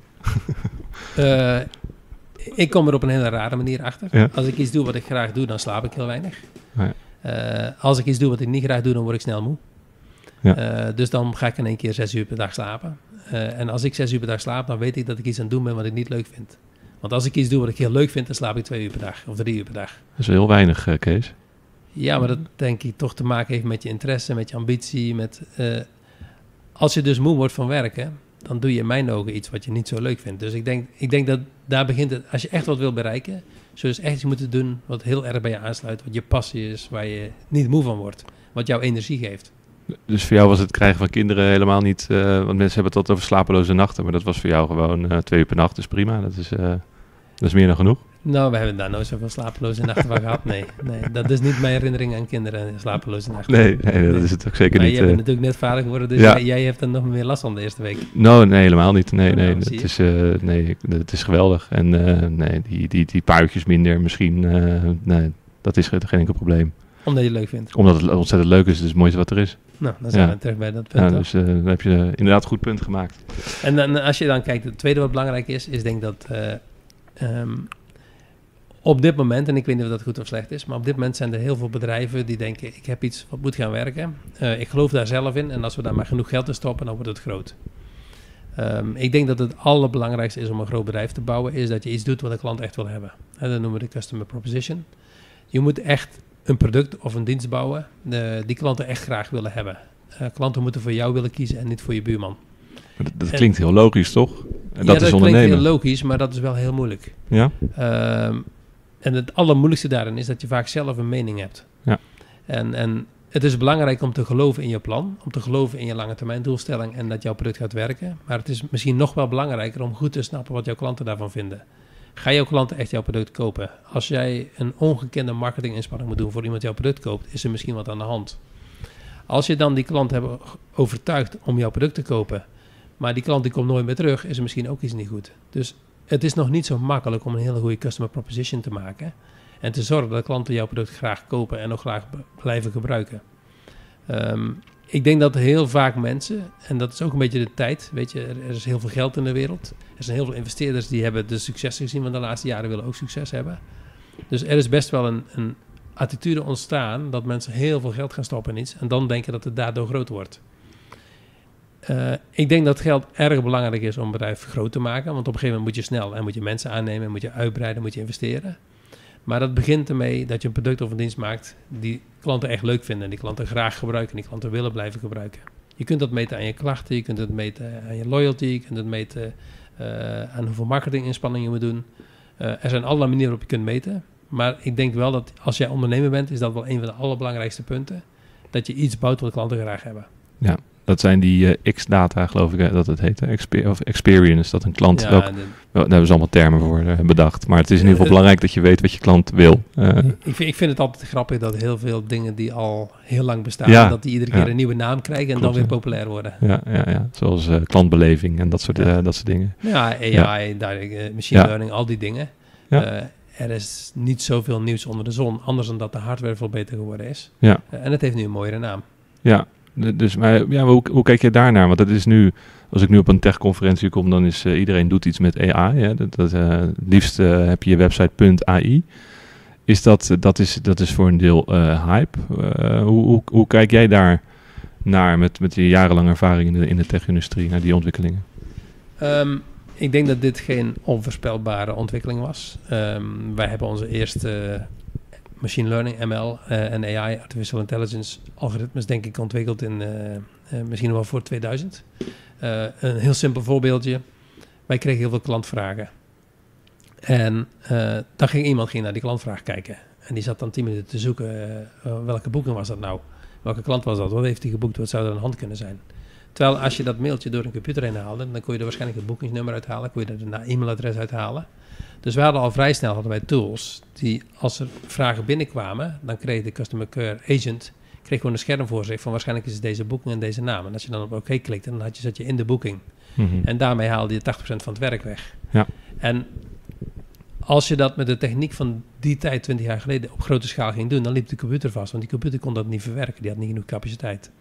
Ik kom er op een hele rare manier achter. Ja. Als ik iets doe wat ik graag doe, dan slaap ik heel weinig. Ja. Als ik iets doe wat ik niet graag doe, dan word ik snel moe. Ja. Dus dan ga ik in één keer 6 uur per dag slapen. En als ik 6 uur per dag slaap, dan weet ik dat ik iets aan het doen ben wat ik niet leuk vind. Want als ik iets doe wat ik heel leuk vind, dan slaap ik 2 uur per dag of 3 uur per dag. Dat is heel weinig, Kees. Ja, maar dat denk ik toch te maken heeft met je interesse, met je ambitie. Als je dus moe wordt van werken, dan doe je in mijn ogen iets wat je niet zo leuk vindt. Dus ik denk dat daar begint het. Als je echt wat wil bereiken, zul je dus echt iets moeten doen wat heel erg bij je aansluit. Wat je passie is, waar je niet moe van wordt. Wat jouw energie geeft. Dus voor jou was het krijgen van kinderen helemaal niet... want mensen hebben het altijd over slapeloze nachten. Maar dat was voor jou gewoon 2 uur per nacht. Dus prima. Dat is meer dan genoeg. Nou, we hebben daar nooit zoveel slapeloze nachten van gehad. Nee, dat is niet mijn herinnering aan kinderen, slapeloze nachten. Nee, dat is het ook zeker maar niet. Jij bent natuurlijk net vader geworden, dus jij hebt er nog meer last van de eerste week. Nee, helemaal niet. Nee, het is geweldig. En die paar uurtjes minder misschien, dat is geen enkel probleem. Omdat je het leuk vindt. Omdat het ontzettend leuk is, het is het mooiste wat er is. Nou, dan zijn we terug bij dat punt. Ja, dus dan heb je inderdaad een goed punt gemaakt. En dan, als je dan kijkt, het tweede wat belangrijk is denk dat op dit moment, en ik weet niet of dat goed of slecht is, maar op dit moment zijn er heel veel bedrijven die denken, ik heb iets wat moet gaan werken. Ik geloof daar zelf in en als we daar maar genoeg geld in stoppen, dan wordt het groot. Ik denk dat het allerbelangrijkste is om een groot bedrijf te bouwen, is dat je iets doet wat de klant echt wil hebben. Dat noemen we de customer proposition. Je moet echt een product of een dienst bouwen die klanten echt graag willen hebben. Klanten moeten voor jou willen kiezen en niet voor je buurman. Dat klinkt heel logisch, toch? Dat is ondernemen. Klinkt heel logisch, maar dat is wel heel moeilijk. Ja? En het allermoeilijkste daarin is dat je vaak zelf een mening hebt. Ja. En het is belangrijk om te geloven in je plan, om te geloven in je lange termijn doelstelling en dat jouw product gaat werken. Maar het is misschien nog wel belangrijker om goed te snappen wat jouw klanten daarvan vinden. Ga jouw klanten echt jouw product kopen? Als jij een ongekende marketinginspanning moet doen voor iemand jouw product koopt, is er misschien wat aan de hand. Als je dan die klant hebt overtuigd om jouw product te kopen, maar die klant die komt nooit meer terug, is er misschien ook iets niet goed. Dus het is nog niet zo makkelijk om een hele goede customer proposition te maken en te zorgen dat klanten jouw product graag kopen en ook graag blijven gebruiken. Ik denk dat heel vaak mensen, en dat is ook een beetje de tijd, weet je, er is heel veel geld in de wereld. Er zijn heel veel investeerders die hebben de succes gezien van de laatste jaren, willen ook succes hebben. Dus er is best wel een attitude ontstaan dat mensen heel veel geld gaan stoppen in iets en dan denken dat het daardoor groot wordt. Ik denk dat geld erg belangrijk is om een bedrijf groot te maken, want op een gegeven moment moet je snel en moet je mensen aannemen, moet je uitbreiden, moet je investeren. Maar dat begint ermee dat je een product of een dienst maakt die klanten echt leuk vinden en die klanten graag gebruiken en die klanten willen blijven gebruiken. Je kunt dat meten aan je klachten, je kunt het meten aan je loyalty, je kunt het meten aan hoeveel marketinginspanning je moet doen. Er zijn allerlei manieren waarop je kunt meten, maar ik denk wel dat als jij ondernemer bent, is dat wel een van de allerbelangrijkste punten, dat je iets bouwt wat klanten graag hebben. Ja. Dat zijn die X-data, geloof ik, dat het heet. Of experience, dat een klant... Ja, daar hebben ze allemaal termen voor bedacht. Maar het is in ieder geval belangrijk dat je weet wat je klant wil. Ik vind het altijd grappig dat heel veel dingen die al heel lang bestaan... dat die iedere keer een nieuwe naam krijgen en dan weer populair worden. Ja. Zoals klantbeleving en dat soort dingen. Ja, AI, machine learning, al die dingen. Ja. Er is niet zoveel nieuws onder de zon, anders dan dat de hardware veel beter geworden is. Ja. En het heeft nu een mooiere naam. Ja. Dus, maar hoe kijk je daarnaar? Want dat is nu, als ik nu op een techconferentie kom, dan is iedereen doet iets met AI. Hè? Het liefst heb je website.ai. Dat is voor een deel hype. Hoe kijk jij daar naar met je jarenlange ervaring in de tech-industrie, naar die ontwikkelingen? Ik denk dat dit geen onvoorspelbare ontwikkeling was. Wij hebben onze eerste... machine learning, ML en AI, artificial intelligence, algoritmes denk ik ontwikkeld in misschien wel voor 2000. Een heel simpel voorbeeldje. Wij kregen heel veel klantvragen. En dan ging iemand naar die klantvraag kijken. En die zat dan 10 minuten te zoeken, welke boeking was dat nou? Welke klant was dat? Wat heeft hij geboekt? Wat zou er aan de hand kunnen zijn? Terwijl als je dat mailtje door een computer heen haalde, dan kon je er waarschijnlijk een boekingsnummer uithalen, kon je er een e-mailadres uithalen. Dus we hadden al vrij snel tools die, als er vragen binnenkwamen, dan kreeg de customer care agent gewoon een scherm voor zich van waarschijnlijk is het deze boeking en deze naam. En als je dan op oké klikte, dan zat je in de boeking. Mm-hmm. En daarmee haalde je 80% van het werk weg. Ja. En als je dat met de techniek van die tijd, 20 jaar geleden, op grote schaal ging doen, dan liep de computer vast. Want die computer kon dat niet verwerken. Die had niet genoeg capaciteit.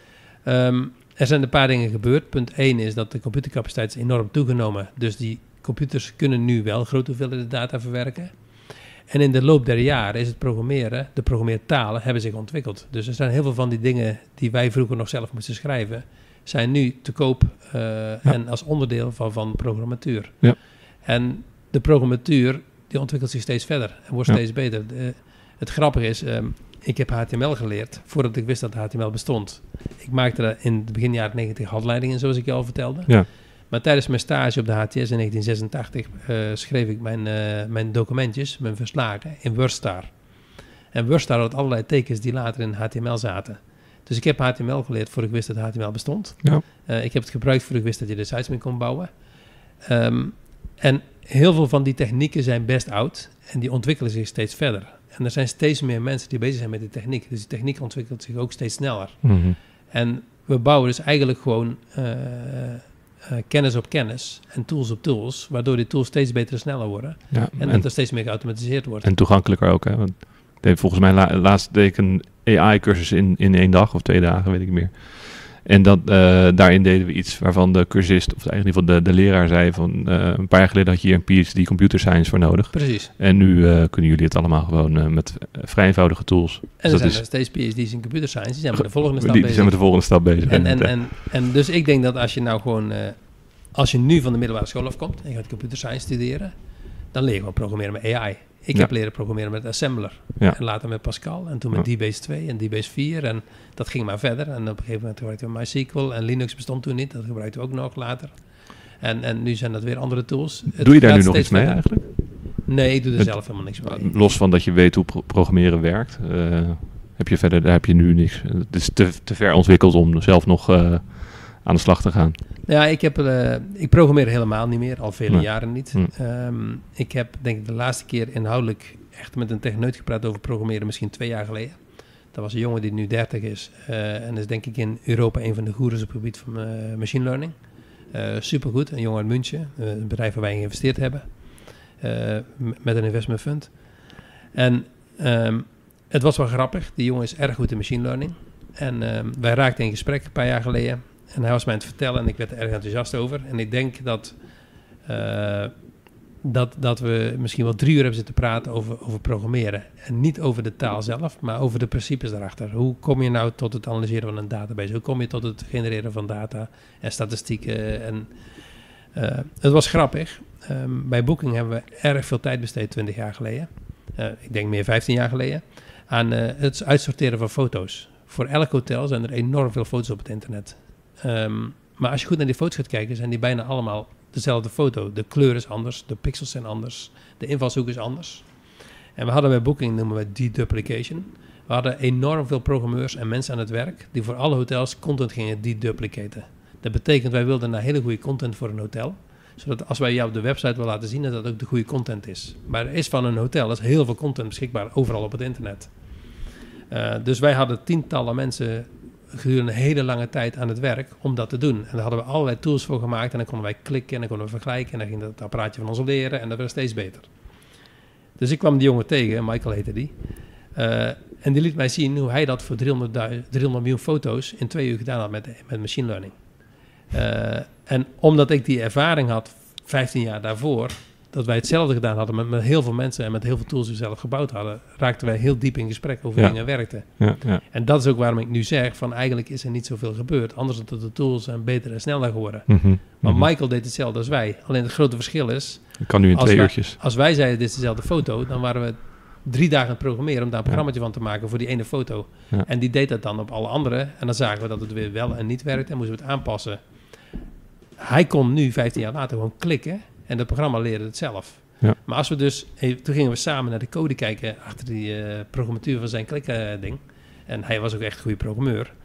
Er zijn een paar dingen gebeurd. Punt 1 is dat de computercapaciteit is enorm toegenomen. Dus die computers kunnen nu wel grote hoeveelheden data verwerken. En in de loop der jaren is het programmeren, de programmeertalen hebben zich ontwikkeld. Dus er zijn heel veel van die dingen die wij vroeger nog zelf moesten schrijven, zijn nu te koop en als onderdeel van programmatuur. Ja. En de programmatuur die ontwikkelt zich steeds verder en wordt steeds beter. Het grappige is, ik heb HTML geleerd voordat ik wist dat HTML bestond. Ik maakte in de begin jaren 90 handleidingen, zoals ik je al vertelde. Ja. Maar tijdens mijn stage op de HTS in 1986 schreef ik mijn documentjes, mijn verslagen, in WordStar. En WordStar had allerlei tekens die later in HTML zaten. Dus ik heb HTML geleerd voordat ik wist dat HTML bestond. Ja. Ik heb het gebruikt voordat ik wist dat je er sites mee kon bouwen. En heel veel van die technieken zijn best oud en die ontwikkelen zich steeds verder. En er zijn steeds meer mensen die bezig zijn met die techniek. Dus die techniek ontwikkelt zich ook steeds sneller. Mm-hmm. En we bouwen dus eigenlijk gewoon kennis op kennis en tools op tools, waardoor die tools steeds beter en sneller worden. Ja, en dat er steeds meer geautomatiseerd wordt. En toegankelijker ook. Hè? Want volgens mij laatst deed ik een AI-cursus in 1 dag of 2 dagen, weet ik niet meer. En daarin deden we iets waarvan de cursist, of eigenlijk in ieder geval de leraar zei van een paar jaar geleden had je hier een PhD computer science voor nodig. Precies. En nu kunnen jullie het allemaal gewoon met vrij eenvoudige tools. En dus er zijn er steeds PhD's in computer science, die zijn met de volgende stap bezig. Die zijn met de volgende stap bezig. En dus ik denk dat als je nou gewoon, als je nu van de middelbare school afkomt en je gaat computer science studeren, dan leer je gewoon programmeren met AI. Ik heb leren programmeren met Assembler. Ja. En later met Pascal. En toen met DBase 2 en DBase 4. En dat ging maar verder. En op een gegeven moment gebruikten we MySQL. En Linux bestond toen niet. Dat gebruikten we ook nog later. En nu zijn dat weer andere tools. Doe je daar nu nog iets mee eigenlijk? Nee, ik doe er zelf helemaal niks mee. Los van dat je weet hoe programmeren werkt. Daar heb je nu niks. Het is te ver ontwikkeld om zelf nog aan de slag te gaan. Ja, ik programmeer helemaal niet meer, al vele jaren niet. Ik heb denk ik de laatste keer inhoudelijk echt met een techneut gepraat over programmeren, misschien 2 jaar geleden. Dat was een jongen die nu 30 is en is denk ik in Europa een van de goeroes op het gebied van machine learning. Supergoed, een jongen uit München, een bedrijf waar wij in geïnvesteerd hebben, met een investment fund. En het was wel grappig, die jongen is erg goed in machine learning. En wij raakten in gesprek een paar jaar geleden. En hij was mij aan het vertellen en ik werd er erg enthousiast over. En ik denk dat we misschien wel 3 uur hebben zitten praten over programmeren. En niet over de taal zelf, maar over de principes daarachter. Hoe kom je nou tot het analyseren van een database? Hoe kom je tot het genereren van data en statistieken? En het was grappig. Bij Booking hebben we erg veel tijd besteed 20 jaar geleden. Ik denk meer 15 jaar geleden. Aan het uitsorteren van foto's. Voor elk hotel zijn er enorm veel foto's op het internet. Maar als je goed naar die foto's gaat kijken, zijn die bijna allemaal dezelfde foto. De kleur is anders, de pixels zijn anders, de invalshoek is anders. En we hadden bij Booking, noemen we deduplication. We hadden enorm veel programmeurs en mensen aan het werk die voor alle hotels content gingen deduplicaten. Dat betekent, wij wilden naar hele goede content voor een hotel. Zodat als wij jou op de website willen laten zien, dat dat ook de goede content is. Maar er is van een hotel, er is heel veel content beschikbaar overal op het internet. Dus wij hadden tientallen mensen gedurende een hele lange tijd aan het werk om dat te doen. En daar hadden we allerlei tools voor gemaakt en dan konden wij klikken en dan konden we vergelijken en dan ging dat apparaatje van ons leren en dat werd steeds beter. Dus ik kwam die jongen tegen, Michael heette die, en die liet mij zien hoe hij dat voor 300 miljoen foto's in 2 uur gedaan had met machine learning. En omdat ik die ervaring had 15 jaar daarvoor, dat wij hetzelfde gedaan hadden met heel veel mensen en met heel veel tools die we zelf gebouwd hadden, raakten wij heel diep in gesprek over dingen werkten. Ja. En dat is ook waarom ik nu zeg van eigenlijk is er niet zoveel gebeurd. Anders dan de tools zijn beter en sneller geworden. Maar Michael deed hetzelfde als wij. Alleen het grote verschil is, dat kan nu in 2 uurtjes. Als wij zeiden dit is dezelfde foto, dan waren we 3 dagen aan het programmeren om daar een programmaatje van te maken voor die ene foto. Ja. En die deed dat dan op alle andere. En dan zagen we dat het weer wel en niet werkte en moesten we het aanpassen. Hij kon nu 15 jaar later gewoon klikken en het programma leerde het zelf. Ja. Maar als we dus, toen gingen we samen naar de code kijken achter die programmatuur van zijn klikding. En hij was ook echt een goede programmeur.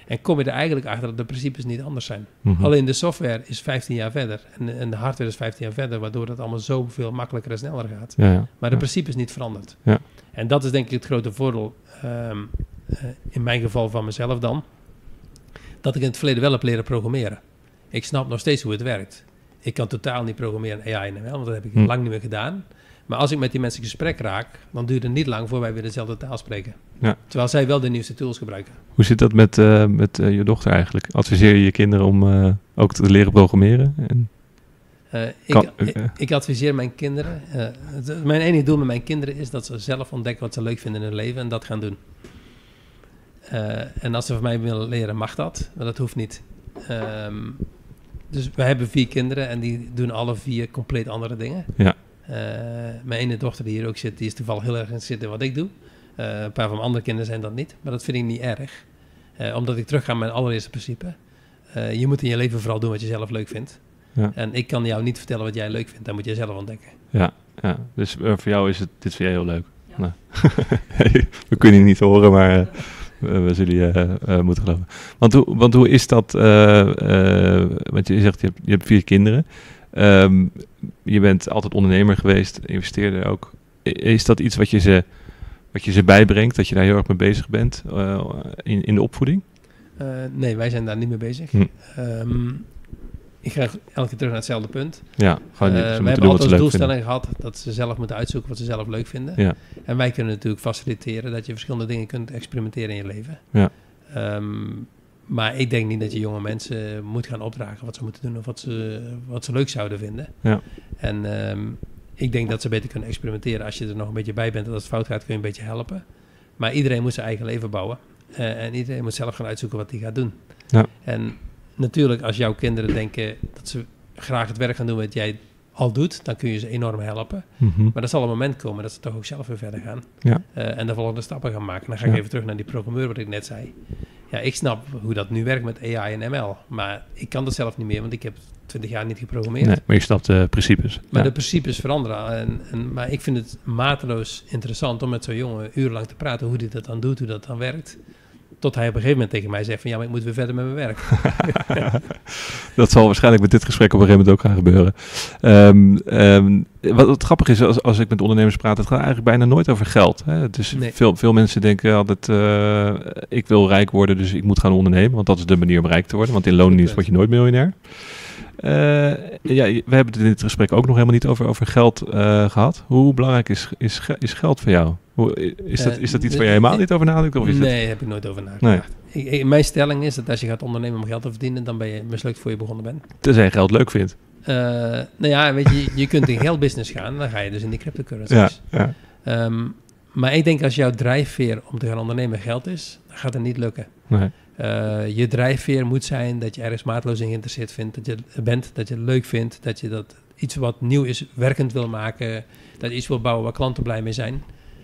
En kom je er eigenlijk achter dat de principes niet anders zijn. Mhm. Alleen de software is 15 jaar verder. En de hardware is 15 jaar verder, waardoor het allemaal zoveel makkelijker en sneller gaat. Ja. Maar de principe is niet veranderd. Ja. En dat is denk ik het grote voordeel, in mijn geval van mezelf dan, dat ik in het verleden wel heb leren programmeren. Ik snap nog steeds hoe het werkt. Ik kan totaal niet programmeren in AI en ML, want dat heb ik lang niet meer gedaan. Maar als ik met die mensen in gesprek raak, dan duurt het niet lang voor wij weer dezelfde taal spreken. Ja. Terwijl zij wel de nieuwste tools gebruiken. Hoe zit dat met je dochter eigenlijk? Adviseer je je kinderen om ook te leren programmeren? Ik adviseer mijn kinderen. Mijn enige doel met mijn kinderen is dat ze zelf ontdekken wat ze leuk vinden in hun leven en dat gaan doen. En als ze van mij willen leren, mag dat, maar dat hoeft niet. Dus we hebben 4 kinderen en die doen alle 4 compleet andere dingen. Ja. Mijn ene dochter die hier ook zit, die is toevallig heel erg geïnteresseerd in wat ik doe. Een paar van mijn andere kinderen zijn dat niet, maar dat vind ik niet erg. Omdat ik terug ga met mijn allereerste principe. Je moet in je leven vooral doen wat je zelf leuk vindt. Ja. En ik kan jou niet vertellen wat jij leuk vindt, dat moet jij zelf ontdekken. Ja. Dus voor jou is dit vind jij heel leuk. Ja. Nou. We kunnen je niet horen, maar we zullen je moeten geloven. Want hoe is dat? Want je zegt, je hebt 4 kinderen. Je bent altijd ondernemer geweest, investeerder ook. Is dat iets wat je ze bijbrengt, dat je daar heel erg mee bezig bent in de opvoeding? Nee, wij zijn daar niet mee bezig. Ik ga elke keer terug naar hetzelfde punt. Ja, we hebben altijd als doelstelling gehad dat ze zelf moeten uitzoeken wat ze zelf leuk vinden. Ja. En wij kunnen natuurlijk faciliteren dat je verschillende dingen kunt experimenteren in je leven. Ja. Maar ik denk niet dat je jonge mensen moet gaan opdragen wat ze moeten doen of wat ze leuk zouden vinden. Ja. En ik denk dat ze beter kunnen experimenteren. Als je er nog een beetje bij bent en als het fout gaat, kun je een beetje helpen. Maar iedereen moet zijn eigen leven bouwen. En iedereen moet zelf gaan uitzoeken wat hij gaat doen. Ja. En natuurlijk, als jouw kinderen denken dat ze graag het werk gaan doen wat jij al doet, dan kun je ze enorm helpen. Mm-hmm. Maar er zal een moment komen dat ze toch ook zelf weer verder gaan. Ja. En de volgende stappen gaan maken. Dan ga ik even terug naar die programmeur wat ik net zei. Ja, ik snap hoe dat nu werkt met AI en ML. Maar ik kan dat zelf niet meer, want ik heb 20 jaar niet geprogrammeerd. Nee, maar je snapt de principes. Maar de principes veranderen. Maar ik vind het mateloos interessant om met zo'n jongen urenlang te praten hoe hij dat dan doet, hoe dat dan werkt. Tot hij op een gegeven moment tegen mij zegt van ja, maar ik moet weer verder met mijn werk. Dat zal waarschijnlijk met dit gesprek op een gegeven moment ook gaan gebeuren. Wat grappig is, als ik met ondernemers praat, het gaat eigenlijk bijna nooit over geld. Hè? Dus nee. veel mensen denken altijd, ik wil rijk worden, dus ik moet gaan ondernemen. Want dat is de manier om rijk te worden. Want in loondienst word je nooit miljonair. We hebben het in dit gesprek ook nog helemaal niet over geld gehad. Hoe belangrijk is geld voor jou? Is dat iets waar je helemaal niet over nadenkt? Of is nee, heb ik nooit over nagedacht. Nee. Mijn stelling is dat als je gaat ondernemen om geld te verdienen, dan ben je mislukt voor je begonnen bent. Tenzij je geld leuk vindt. Nou ja, weet je kunt in geldbusiness gaan, dan ga je dus in die cryptocurrencies. Ja. Maar ik denk als jouw drijfveer om te gaan ondernemen geld is, dan gaat het niet lukken. Nee. Je drijfveer moet zijn dat je ergens mateloos in geïnteresseerd bent, dat je het leuk vindt, dat je dat iets wat nieuw is werkend wil maken, dat je iets wil bouwen waar klanten blij mee zijn.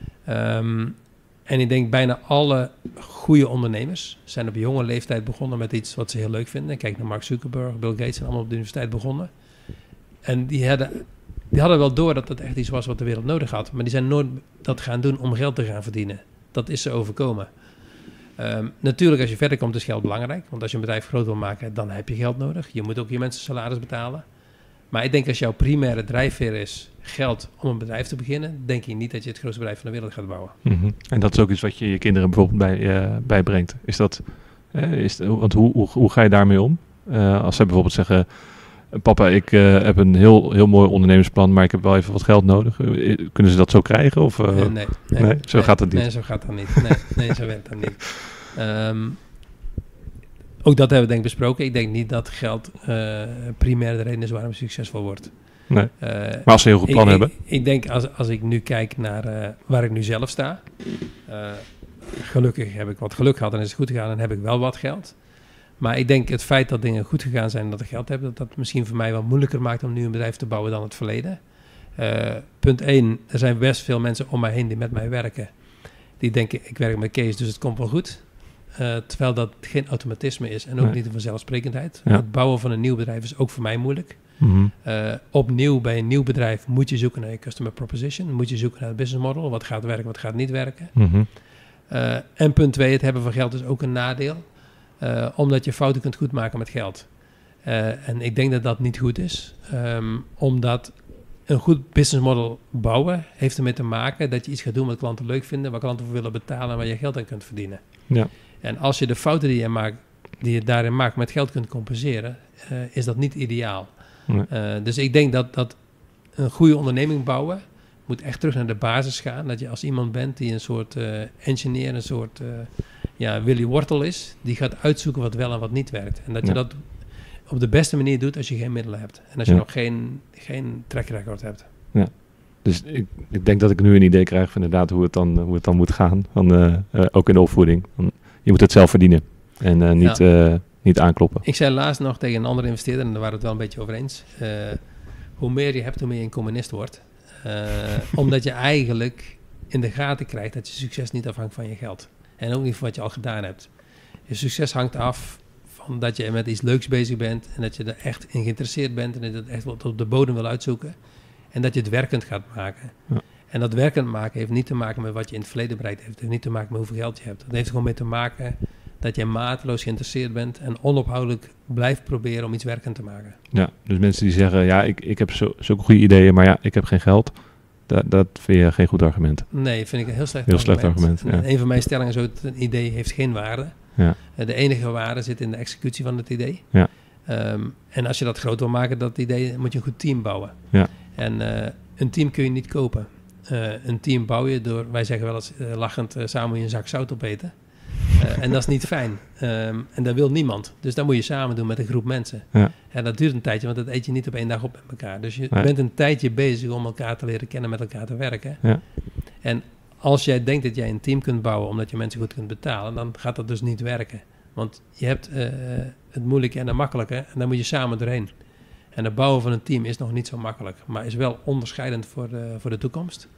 En ik denk bijna alle goede ondernemers zijn op jonge leeftijd begonnen met iets wat ze heel leuk vinden. Kijk naar Mark Zuckerberg, Bill Gates zijn allemaal op de universiteit begonnen. En die hadden wel door dat dat echt iets was wat de wereld nodig had. Maar die zijn nooit dat gaan doen om geld te gaan verdienen. Dat is ze overkomen. Natuurlijk, als je verder komt is geld belangrijk. Want als je een bedrijf groot wil maken, dan heb je geld nodig. Je moet ook je mensen salaris betalen. Maar ik denk als jouw primaire drijfveer is geld om een bedrijf te beginnen, denk je niet dat je het grootste bedrijf van de wereld gaat bouwen. Mm-hmm. En dat is ook iets wat je kinderen bijvoorbeeld bijbrengt. Is dat, want hoe ga je daarmee om? Als zij bijvoorbeeld zeggen, papa, ik heb een heel mooi ondernemersplan, maar ik heb wel even wat geld nodig. Kunnen ze dat zo krijgen? Of, nee, zo gaat dat niet. Nee, zo gaat dat niet. Nee, zo werkt dat niet. Ook dat hebben we denk ik besproken. Ik denk niet dat geld primair de reden is waarom je succesvol wordt. Nee. Maar als ze een heel goed plan hebben. Ik denk als ik nu kijk naar waar ik nu zelf sta. Gelukkig heb ik wat geluk gehad en is het goed gegaan en heb ik wel wat geld. Maar ik denk het feit dat dingen goed gegaan zijn en dat ik geld heb, dat misschien voor mij wel moeilijker maakt om nu een bedrijf te bouwen dan het verleden. Punt 1, er zijn best veel mensen om mij heen die met mij werken. Die denken, ik werk met Kees, dus het komt wel goed. Terwijl dat geen automatisme is en ook niet een vanzelfsprekendheid. Ja. Het bouwen van een nieuw bedrijf is ook voor mij moeilijk. Mm-hmm. Opnieuw bij een nieuw bedrijf moet je zoeken naar je customer proposition. Moet je zoeken naar het business model. Wat gaat werken, wat gaat niet werken. Mm-hmm. En punt 2, het hebben van geld is ook een nadeel. omdat je fouten kunt goedmaken met geld. En ik denk dat dat niet goed is, omdat een goed business model bouwen heeft ermee te maken dat je iets gaat doen wat klanten leuk vinden, waar klanten voor willen betalen en waar je geld aan kunt verdienen. Ja. En als je de fouten die je daarin maakt met geld kunt compenseren, is dat niet ideaal. Nee. Dus ik denk dat een goede onderneming bouwen moet echt terug naar de basis gaan. Dat je als iemand bent die een soort engineer, een soort Willy Wortel is, die gaat uitzoeken wat wel en wat niet werkt. En dat je dat op de beste manier doet als je geen middelen hebt. En als je nog geen track record hebt. Ja. Dus ik denk dat ik nu een idee krijg van inderdaad hoe het dan moet gaan. Ook in de opvoeding. Je moet het zelf verdienen. En niet aankloppen. Ik zei laatst nog tegen een andere investeerder, en daar waren we het wel een beetje over eens. Hoe meer je hebt, hoe meer je een communist wordt. Omdat je eigenlijk in de gaten krijgt dat je succes niet afhangt van je geld. En ook niet van wat je al gedaan hebt. Je succes hangt af van dat je met iets leuks bezig bent. En dat je er echt in geïnteresseerd bent. En dat je het echt wat op de bodem wil uitzoeken. En dat je het werkend gaat maken. Ja. En dat werkend maken heeft niet te maken met wat je in het verleden bereikt heeft. Het heeft niet te maken met hoeveel geld je hebt. Het heeft gewoon mee te maken dat je mateloos geïnteresseerd bent en onophoudelijk blijft proberen om iets werkend te maken. Ja, dus mensen die zeggen, ik heb zulke goede ideeën, maar ik heb geen geld. Dat vind je geen goed argument. Nee, vind ik een heel slecht argument. Ja. Een van mijn stellingen is ook, een idee heeft geen waarde. Ja. De enige waarde zit in de executie van het idee. Ja. En als je dat groot wil maken, dat idee, moet je een goed team bouwen. Ja. En een team kun je niet kopen. Een team bouw je door, wij zeggen wel eens lachend, samen moet je een zak zout opeten. En dat is niet fijn. En dat wil niemand. Dus dat moet je samen doen met een groep mensen. Ja. En dat duurt een tijdje, want dat eet je niet op 1 dag op met elkaar. Dus je bent een tijdje bezig om elkaar te leren kennen, met elkaar te werken. Ja. En als jij denkt dat jij een team kunt bouwen omdat je mensen goed kunt betalen, dan gaat dat dus niet werken. Want je hebt het moeilijke en het makkelijke en daar moet je samen doorheen. En het bouwen van een team is nog niet zo makkelijk, maar is wel onderscheidend voor de toekomst.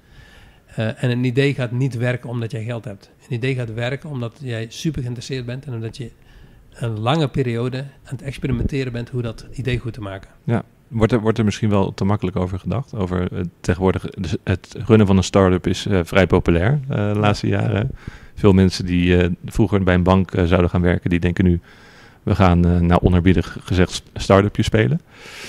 En een idee gaat niet werken omdat jij geld hebt. Een idee gaat werken omdat jij super geïnteresseerd bent en omdat je een lange periode aan het experimenteren bent hoe dat idee goed te maken. Ja, wordt er misschien wel te makkelijk over gedacht? Over tegenwoordig, het runnen van een start-up is vrij populair de laatste jaren. Veel mensen die vroeger bij een bank zouden gaan werken, die denken nu, we gaan onerbiedig gezegd start-upje spelen.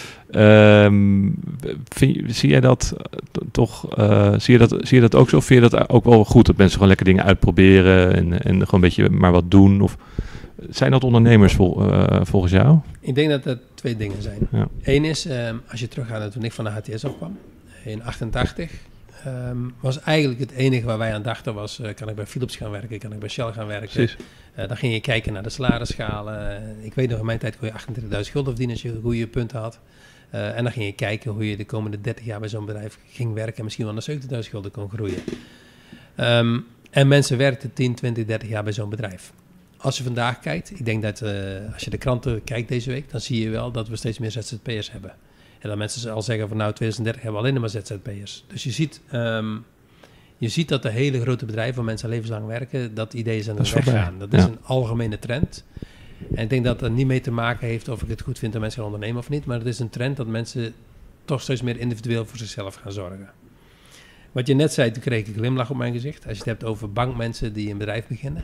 Zie jij dat toch? Zie je dat ook zo? Of vind je dat ook wel goed dat mensen gewoon lekker dingen uitproberen en gewoon een beetje maar wat doen? Of zijn dat ondernemers volgens jou? Ik denk dat dat 2 dingen zijn. Ja. Eén is, als je teruggaat toen ik van de HTS opkwam in 88, was eigenlijk het enige waar wij aan dachten was, kan ik bij Philips gaan werken, kan ik bij Shell gaan werken. Dan ging je kijken naar de salarisschalen. Ik weet nog, in mijn tijd kon je 28.000 gulden verdienen als je goede punten had. En dan ging je kijken hoe je de komende 30 jaar bij zo'n bedrijf ging werken en misschien wel naar 70.000 gulden kon groeien. En mensen werkten 10, 20, 30 jaar bij zo'n bedrijf. Als je vandaag kijkt, ik denk dat als je de kranten kijkt deze week, dan zie je wel dat we steeds meer ZZP'ers hebben. En dat mensen al zeggen van 2030 hebben we alleen maar ZZP'ers. Dus je ziet dat de hele grote bedrijven waar mensen levenslang werken, dat ideeën zijn er weggaan. Dat is een algemene trend. En ik denk dat dat niet mee te maken heeft of ik het goed vind dat mensen gaan ondernemen of niet. Maar het is een trend dat mensen toch steeds meer individueel voor zichzelf gaan zorgen. Wat je net zei, toen kreeg ik een glimlach op mijn gezicht. Als je het hebt over bankmensen die een bedrijf beginnen.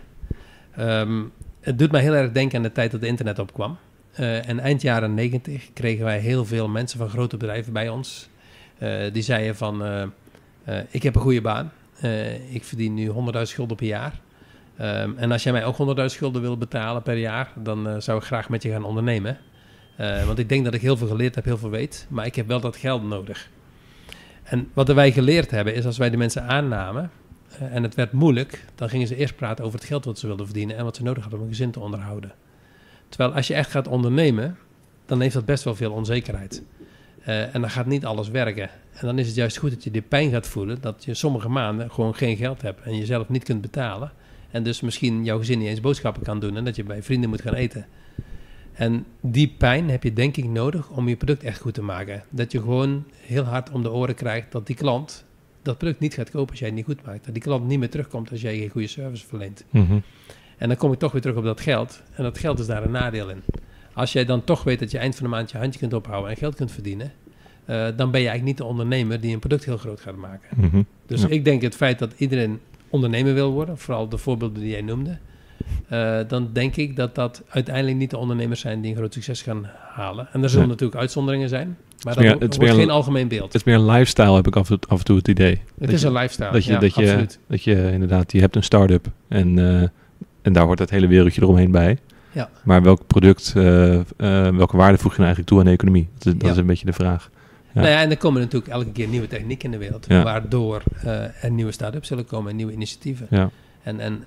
Het doet mij heel erg denken aan de tijd dat het internet opkwam. En eind jaren 90 kregen wij heel veel mensen van grote bedrijven bij ons. Die zeiden van, ik heb een goede baan. Ik verdien nu 100.000 gulden per jaar. En als jij mij ook 100.000 gulden wil betalen per jaar, dan zou ik graag met je gaan ondernemen. Want ik denk dat ik heel veel geleerd heb, heel veel weet. Maar ik heb wel dat geld nodig. En wat wij geleerd hebben, is als wij de mensen aannamen en het werd moeilijk, dan gingen ze eerst praten over het geld wat ze wilden verdienen en wat ze nodig hadden om een gezin te onderhouden. Terwijl als je echt gaat ondernemen, dan heeft dat best wel veel onzekerheid. En dan gaat niet alles werken. En dan is het juist goed dat je die pijn gaat voelen, dat je sommige maanden gewoon geen geld hebt en jezelf niet kunt betalen. En dus misschien jouw gezin niet eens boodschappen kan doen en dat je bij vrienden moet gaan eten. En die pijn heb je denk ik nodig om je product echt goed te maken. Dat je gewoon heel hard om de oren krijgt dat die klant dat product niet gaat kopen als jij het niet goed maakt. Dat die klant niet meer terugkomt als jij geen goede service verleent. Mm-hmm. En dan kom ik toch weer terug op dat geld. En dat geld is daar een nadeel in. Als jij dan toch weet dat je eind van de maand je handje kunt ophouden en geld kunt verdienen, dan ben je eigenlijk niet de ondernemer die een product heel groot gaat maken. Mm-hmm. Dus ik denk het feit dat iedereen ondernemer wil worden, vooral de voorbeelden die jij noemde, dan denk ik dat uiteindelijk niet de ondernemers zijn die een groot succes gaan halen. En er zullen natuurlijk uitzonderingen zijn, maar dat wordt geen algemeen beeld. Het is meer een lifestyle, heb ik af en toe het idee. Het is een lifestyle, absoluut. Dat je inderdaad, je hebt een start-up en daar hoort het hele wereldje eromheen bij. Ja. Maar welk product, welke waarde voeg je nou eigenlijk toe aan de economie? Dat is een beetje de vraag. Ja. Nou ja, en er komen natuurlijk elke keer nieuwe technieken in de wereld, waardoor er nieuwe start-ups zullen komen en nieuwe initiatieven. Ja. En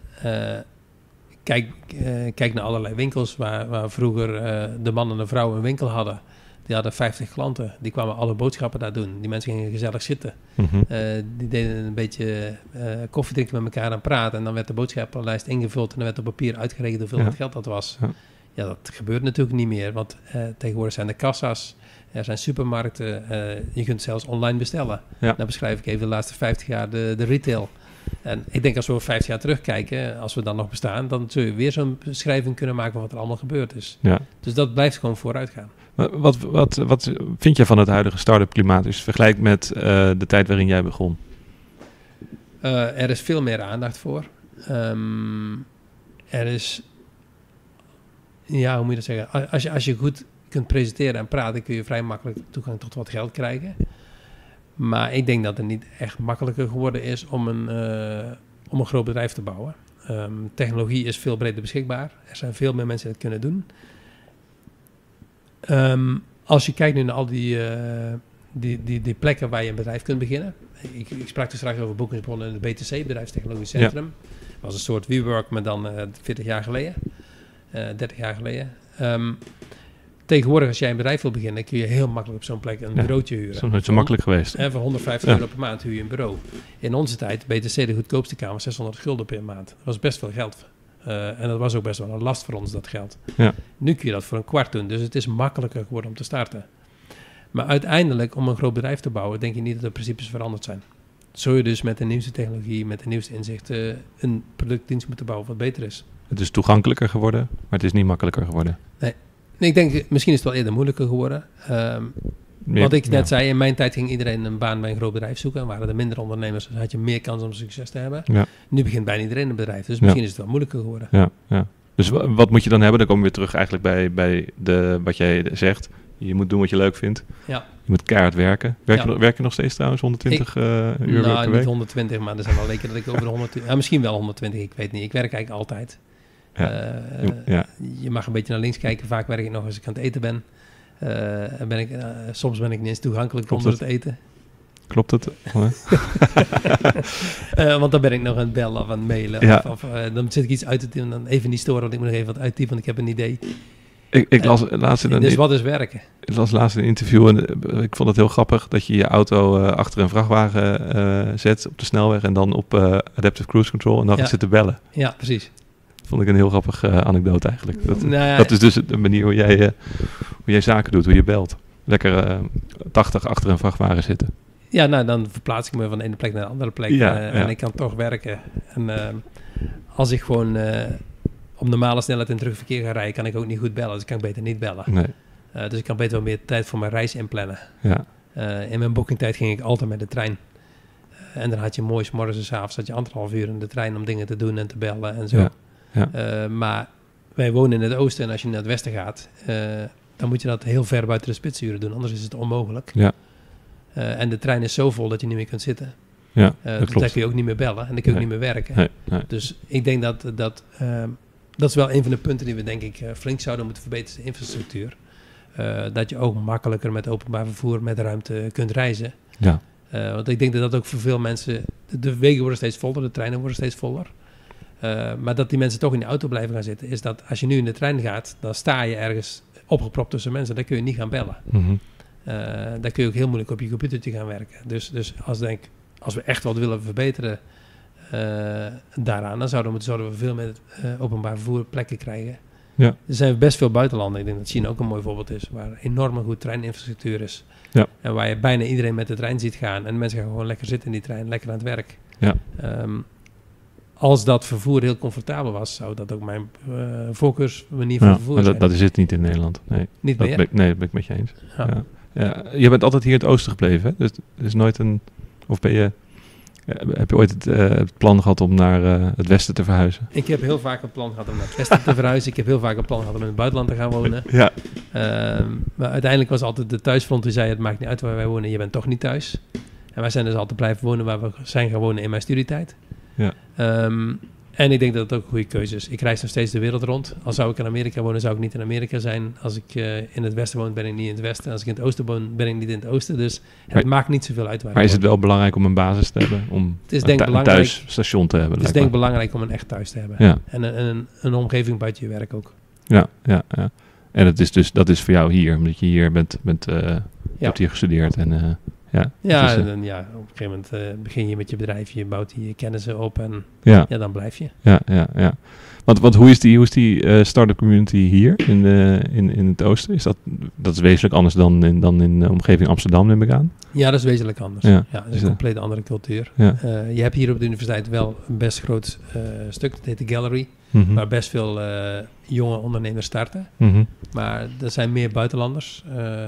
kijk naar allerlei winkels waar vroeger de man en de vrouw een winkel hadden. Die hadden 50 klanten, die kwamen alle boodschappen daar doen. Die mensen gingen gezellig zitten. Mm-hmm. Die deden een beetje koffie drinken met elkaar en praten. En dan werd de boodschappenlijst ingevuld en dan werd op papier uitgerekend hoeveel wat geld dat was. Ja, dat gebeurt natuurlijk niet meer, want tegenwoordig zijn er kassa's. Er zijn supermarkten, je kunt zelfs online bestellen. Ja. Dan beschrijf ik even de laatste 50 jaar de retail. En ik denk als we over 50 jaar terugkijken, als we dan nog bestaan, dan zul je weer zo'n beschrijving kunnen maken van wat er allemaal gebeurd is. Ja. Dus dat blijft gewoon vooruit gaan. Wat vind je van het huidige start-up klimaat? Dus vergelijk met de tijd waarin jij begon. Er is veel meer aandacht voor. Er is, ja, hoe moet je dat zeggen? Als je goed kunt presenteren en praten, kun je vrij makkelijk toegang tot wat geld krijgen. Maar ik denk dat het niet echt makkelijker geworden is om een groot bedrijf te bouwen. Technologie is veel breder beschikbaar. Er zijn veel meer mensen die het kunnen doen. Als je kijkt nu naar al die plekken waar je een bedrijf kunt beginnen. Ik sprak er straks over Boekingsbron en de BTC, Bedrijfstechnologisch Centrum. Ja. Dat was een soort WeWork, maar dan 40 jaar geleden. 30 jaar geleden. Tegenwoordig, als jij een bedrijf wil beginnen, kun je heel makkelijk op zo'n plek een bureautje huren. Dat is nooit zo makkelijk geweest. En voor €150 per maand huur je een bureau. In onze tijd, BTC de goedkoopste kamer, €600 per maand. Dat was best veel geld. En dat was ook best wel een last voor ons, dat geld. Ja. Nu kun je dat voor een kwart doen. Dus het is makkelijker geworden om te starten. Maar uiteindelijk, om een groot bedrijf te bouwen, denk je niet dat de principes veranderd zijn. Zul je dus met de nieuwste technologie, met de nieuwste inzichten, een productdienst moeten bouwen wat beter is. Het is toegankelijker geworden, maar het is niet makkelijker geworden. Nee, ik denk, misschien is het wel eerder moeilijker geworden. Wat ik net zei, in mijn tijd ging iedereen een baan bij een groot bedrijf zoeken. En waren er minder ondernemers, dus had je meer kans om succes te hebben. Ja. Nu begint bijna iedereen een bedrijf, dus misschien is het wel moeilijker geworden. Ja. Dus wat moet je dan hebben? Dan komen we weer terug eigenlijk bij wat jij zegt. Je moet doen wat je leuk vindt. Ja. Je moet keihard werken. Werk je nog steeds trouwens 120 uur per week? Nou, niet 120, maar er zijn wel weken dat ik over de 120... misschien wel 120, ik weet niet. Ik werk eigenlijk altijd. Je mag een beetje naar links kijken. Vaak werk ik nog als ik aan het eten ben. Soms ben ik niet eens toegankelijk onder het eten. Klopt het? Want dan ben ik nog aan het bellen of aan het mailen. Ja. Dan zit ik iets uit te typen. Dan even niet storen, want ik moet nog even wat uittypen, want ik heb een idee. Ik las laatst dus wat is werken? Ik las laatst een interview en ik vond het heel grappig dat je je auto achter een vrachtwagen zet op de snelweg en dan op Adaptive Cruise Control en dan gaat zitten bellen. Ja, precies. Vond ik een heel grappige anekdote eigenlijk. Dat is dus de manier hoe jij zaken doet, hoe je belt. Lekker 80 achter een vrachtwagen zitten. Ja, nou dan verplaats ik me van de ene plek naar de andere plek en ik kan toch werken. En als ik gewoon op normale snelheid in terugverkeer ga rijden, kan ik ook niet goed bellen. Dus ik kan beter niet bellen. Nee. Dus ik kan beter wel meer tijd voor mijn reis inplannen. Ja. In mijn boekingtijd ging ik altijd met de trein. En dan had je mooi 's morgens en 's avonds had je 1,5 uur in de trein om dingen te doen en te bellen en zo. Ja. Maar wij wonen in het oosten en als je naar het westen gaat, dan moet je dat heel ver buiten de spitsuren doen. Anders is het onmogelijk. Ja. En de trein is zo vol dat je niet meer kunt zitten. Ja, dus daar kun je ook niet meer bellen en dan kun je ook niet meer werken. Nee. Dus ik denk dat is wel een van de punten die we denk ik flink zouden moeten verbeteren, de infrastructuur. Dat je ook makkelijker met openbaar vervoer, met ruimte kunt reizen. Ja. Want ik denk dat ook voor veel mensen, de wegen worden steeds voller, de treinen worden steeds voller. Maar dat die mensen toch in de auto blijven gaan zitten, is dat als je nu in de trein gaat, dan sta je ergens opgepropt tussen mensen, dan kun je niet gaan bellen. Mm-hmm. Daar kun je ook heel moeilijk op je computertje gaan werken. Dus als we echt wat willen verbeteren daaraan, dan zouden we veel meer openbaar vervoer plekken krijgen. Ja. Er zijn best veel buitenlanden, ik denk dat China ook een mooi voorbeeld is, waar enorm goed treininfrastructuur is. Ja. En waar je bijna iedereen met de trein ziet gaan en mensen gaan gewoon lekker zitten in die trein, lekker aan het werk. Ja. Als dat vervoer heel comfortabel was, zou dat ook mijn voorkeursmanier van vervoer zijn. Dat is het niet in Nederland. Nee. Niet meer? Dat ben ik met je eens. Ja. Ja. Je bent altijd hier in het oosten gebleven, hè? Dus er is nooit of ben je Heb je ooit het plan gehad om naar het westen te verhuizen? Ik heb heel vaak een plan gehad om naar het westen te verhuizen. Ik heb heel vaak een plan gehad om in het buitenland te gaan wonen. Ja. Maar uiteindelijk was altijd de thuisfront die zei, het maakt niet uit waar wij wonen, je bent toch niet thuis. En wij zijn dus altijd blijven wonen waar we zijn gaan wonen in mijn studietijd. Ja. En ik denk dat het ook een goede keuze is. Ik reis nog steeds de wereld rond. Al zou ik in Amerika wonen, zou ik niet in Amerika zijn. Als ik in het westen woon, ben ik niet in het westen. Als ik in het oosten woon, ben ik niet in het oosten. Dus het maakt niet zoveel uit waar Maar is het wel belangrijk om een basis te hebben? Om een thuisstation te hebben? Het is denk ik belangrijk om een echt thuis te hebben. Ja. En een omgeving buiten je werk ook. Ja. En dat is voor jou hier, omdat je hier bent hebt hier gestudeerd. En, op een gegeven moment begin je met je bedrijf, je bouwt je kennissen op en dan blijf je. Ja. Want hoe is die start-up community hier in het oosten? Dat is wezenlijk anders dan in de omgeving Amsterdam, neem ik aan? Ja, dat is wezenlijk anders. Ja, dat is een compleet andere cultuur. Ja. Je hebt hier op de universiteit wel een best groot stuk, dat heet de Gallery, waar best veel jonge ondernemers starten. Mm-hmm. Maar er zijn meer buitenlanders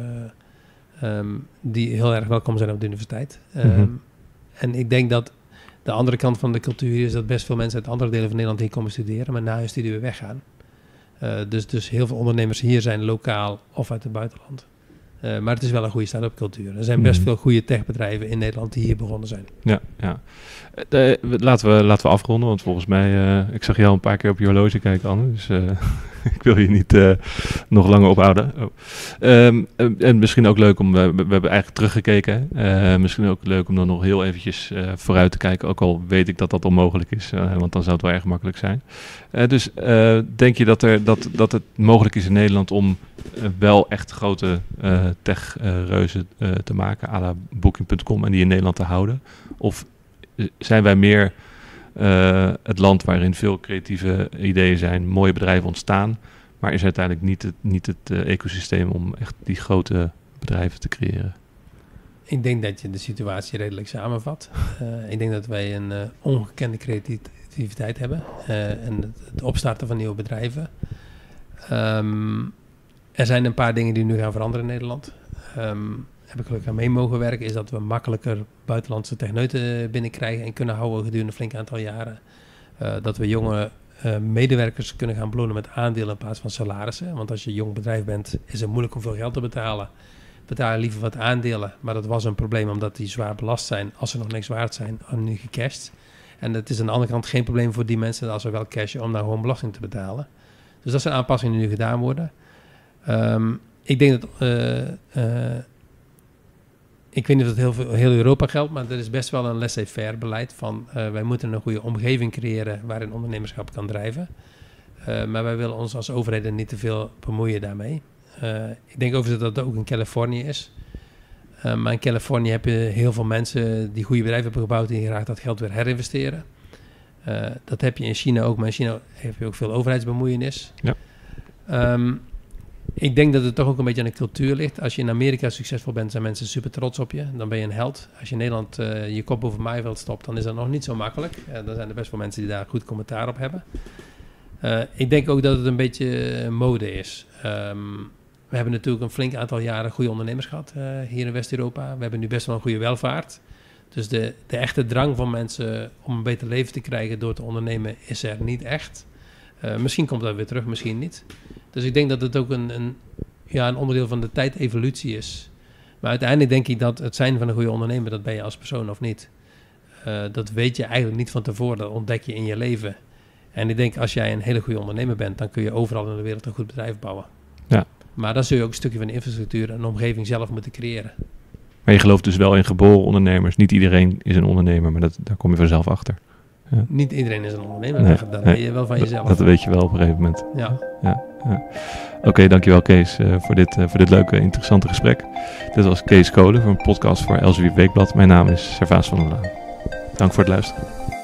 die heel erg welkom zijn op de universiteit. En ik denk dat de andere kant van de cultuur is dat best veel mensen uit andere delen van Nederland hier komen studeren, maar na hun studie weer weggaan. Dus heel veel ondernemers hier zijn lokaal of uit het buitenland. Maar het is wel een goede start-up cultuur. Er zijn best veel goede techbedrijven in Nederland die hier begonnen zijn. Ja. Laten we afronden, want volgens mij, ik zag jou een paar keer op je horloge kijken, Anne, dus ik wil je niet nog langer ophouden. En misschien ook leuk we hebben eigenlijk teruggekeken. Misschien ook leuk om dan nog heel eventjes vooruit te kijken, ook al weet ik dat onmogelijk is, want dan zou het wel erg makkelijk zijn. Dus denk je dat het mogelijk is in Nederland om wel echt grote tech-reuzen te maken, à la Booking.com, en die in Nederland te houden? Of zijn wij meer het land waarin veel creatieve ideeën zijn, mooie bedrijven ontstaan, maar is uiteindelijk niet het ecosysteem om echt die grote bedrijven te creëren? Ik denk dat je de situatie redelijk samenvat. Ik denk dat wij een ongekende creativiteit hebben en het opstarten van nieuwe bedrijven. Er zijn een paar dingen die nu gaan veranderen in Nederland. Heb ik gelukkig aan mee mogen werken, is dat we makkelijker buitenlandse techneuten binnenkrijgen en kunnen houden gedurende een flink aantal jaren. Dat we jonge medewerkers kunnen gaan belonen met aandelen in plaats van salarissen. Want als je een jong bedrijf bent, is het moeilijk om veel geld te betalen. Betalen liever wat aandelen, maar dat was een probleem omdat die zwaar belast zijn. Als ze nog niks waard zijn, nu gecashed. En het is aan de andere kant geen probleem voor die mensen als ze wel cashen om daar gewoon belasting te betalen. Dus dat zijn aanpassingen die nu gedaan worden. Ik denk dat ik weet niet of het heel Europa geldt, maar er is best wel een laissez-faire beleid van wij moeten een goede omgeving creëren waarin ondernemerschap kan drijven. Maar wij willen ons als overheden niet te veel bemoeien daarmee. Ik denk overigens dat dat ook in Californië is. Maar in Californië heb je heel veel mensen die goede bedrijven hebben gebouwd die graag dat geld weer herinvesteren. Dat heb je in China ook, maar in China heb je ook veel overheidsbemoeienis. Ja. Ik denk dat het toch ook een beetje aan de cultuur ligt. Als je in Amerika succesvol bent, zijn mensen super trots op je. Dan ben je een held. Als je in Nederland je kop boven het maaiveld stopt, dan is dat nog niet zo makkelijk. Dan zijn er best wel mensen die daar goed commentaar op hebben. Ik denk ook dat het een beetje mode is. We hebben natuurlijk een flink aantal jaren goede ondernemers gehad hier in West-Europa. We hebben nu best wel een goede welvaart. Dus de echte drang van mensen om een beter leven te krijgen door te ondernemen is er niet echt. Misschien komt dat weer terug, misschien niet. Dus ik denk dat het ook een onderdeel van de tijdevolutie is. Maar uiteindelijk denk ik dat het zijn van een goede ondernemer, dat ben je als persoon of niet. Dat weet je eigenlijk niet van tevoren, dat ontdek je in je leven. En ik denk als jij een hele goede ondernemer bent, dan kun je overal in de wereld een goed bedrijf bouwen. Ja. Maar dan zul je ook een stukje van de infrastructuur en een omgeving zelf moeten creëren. Maar je gelooft dus wel in geboren ondernemers. Niet iedereen is een ondernemer, maar daar kom je vanzelf achter. Ja. Niet iedereen is een ondernemer, dat weet je wel van jezelf. Dat weet je wel op een gegeven moment. Ja. Oké, dankjewel Kees voor dit leuke, interessante gesprek. Dit was Kees Kolen voor een podcast voor Elsevier Weekblad. Mijn naam is Servaas van der Laan. Dank voor het luisteren.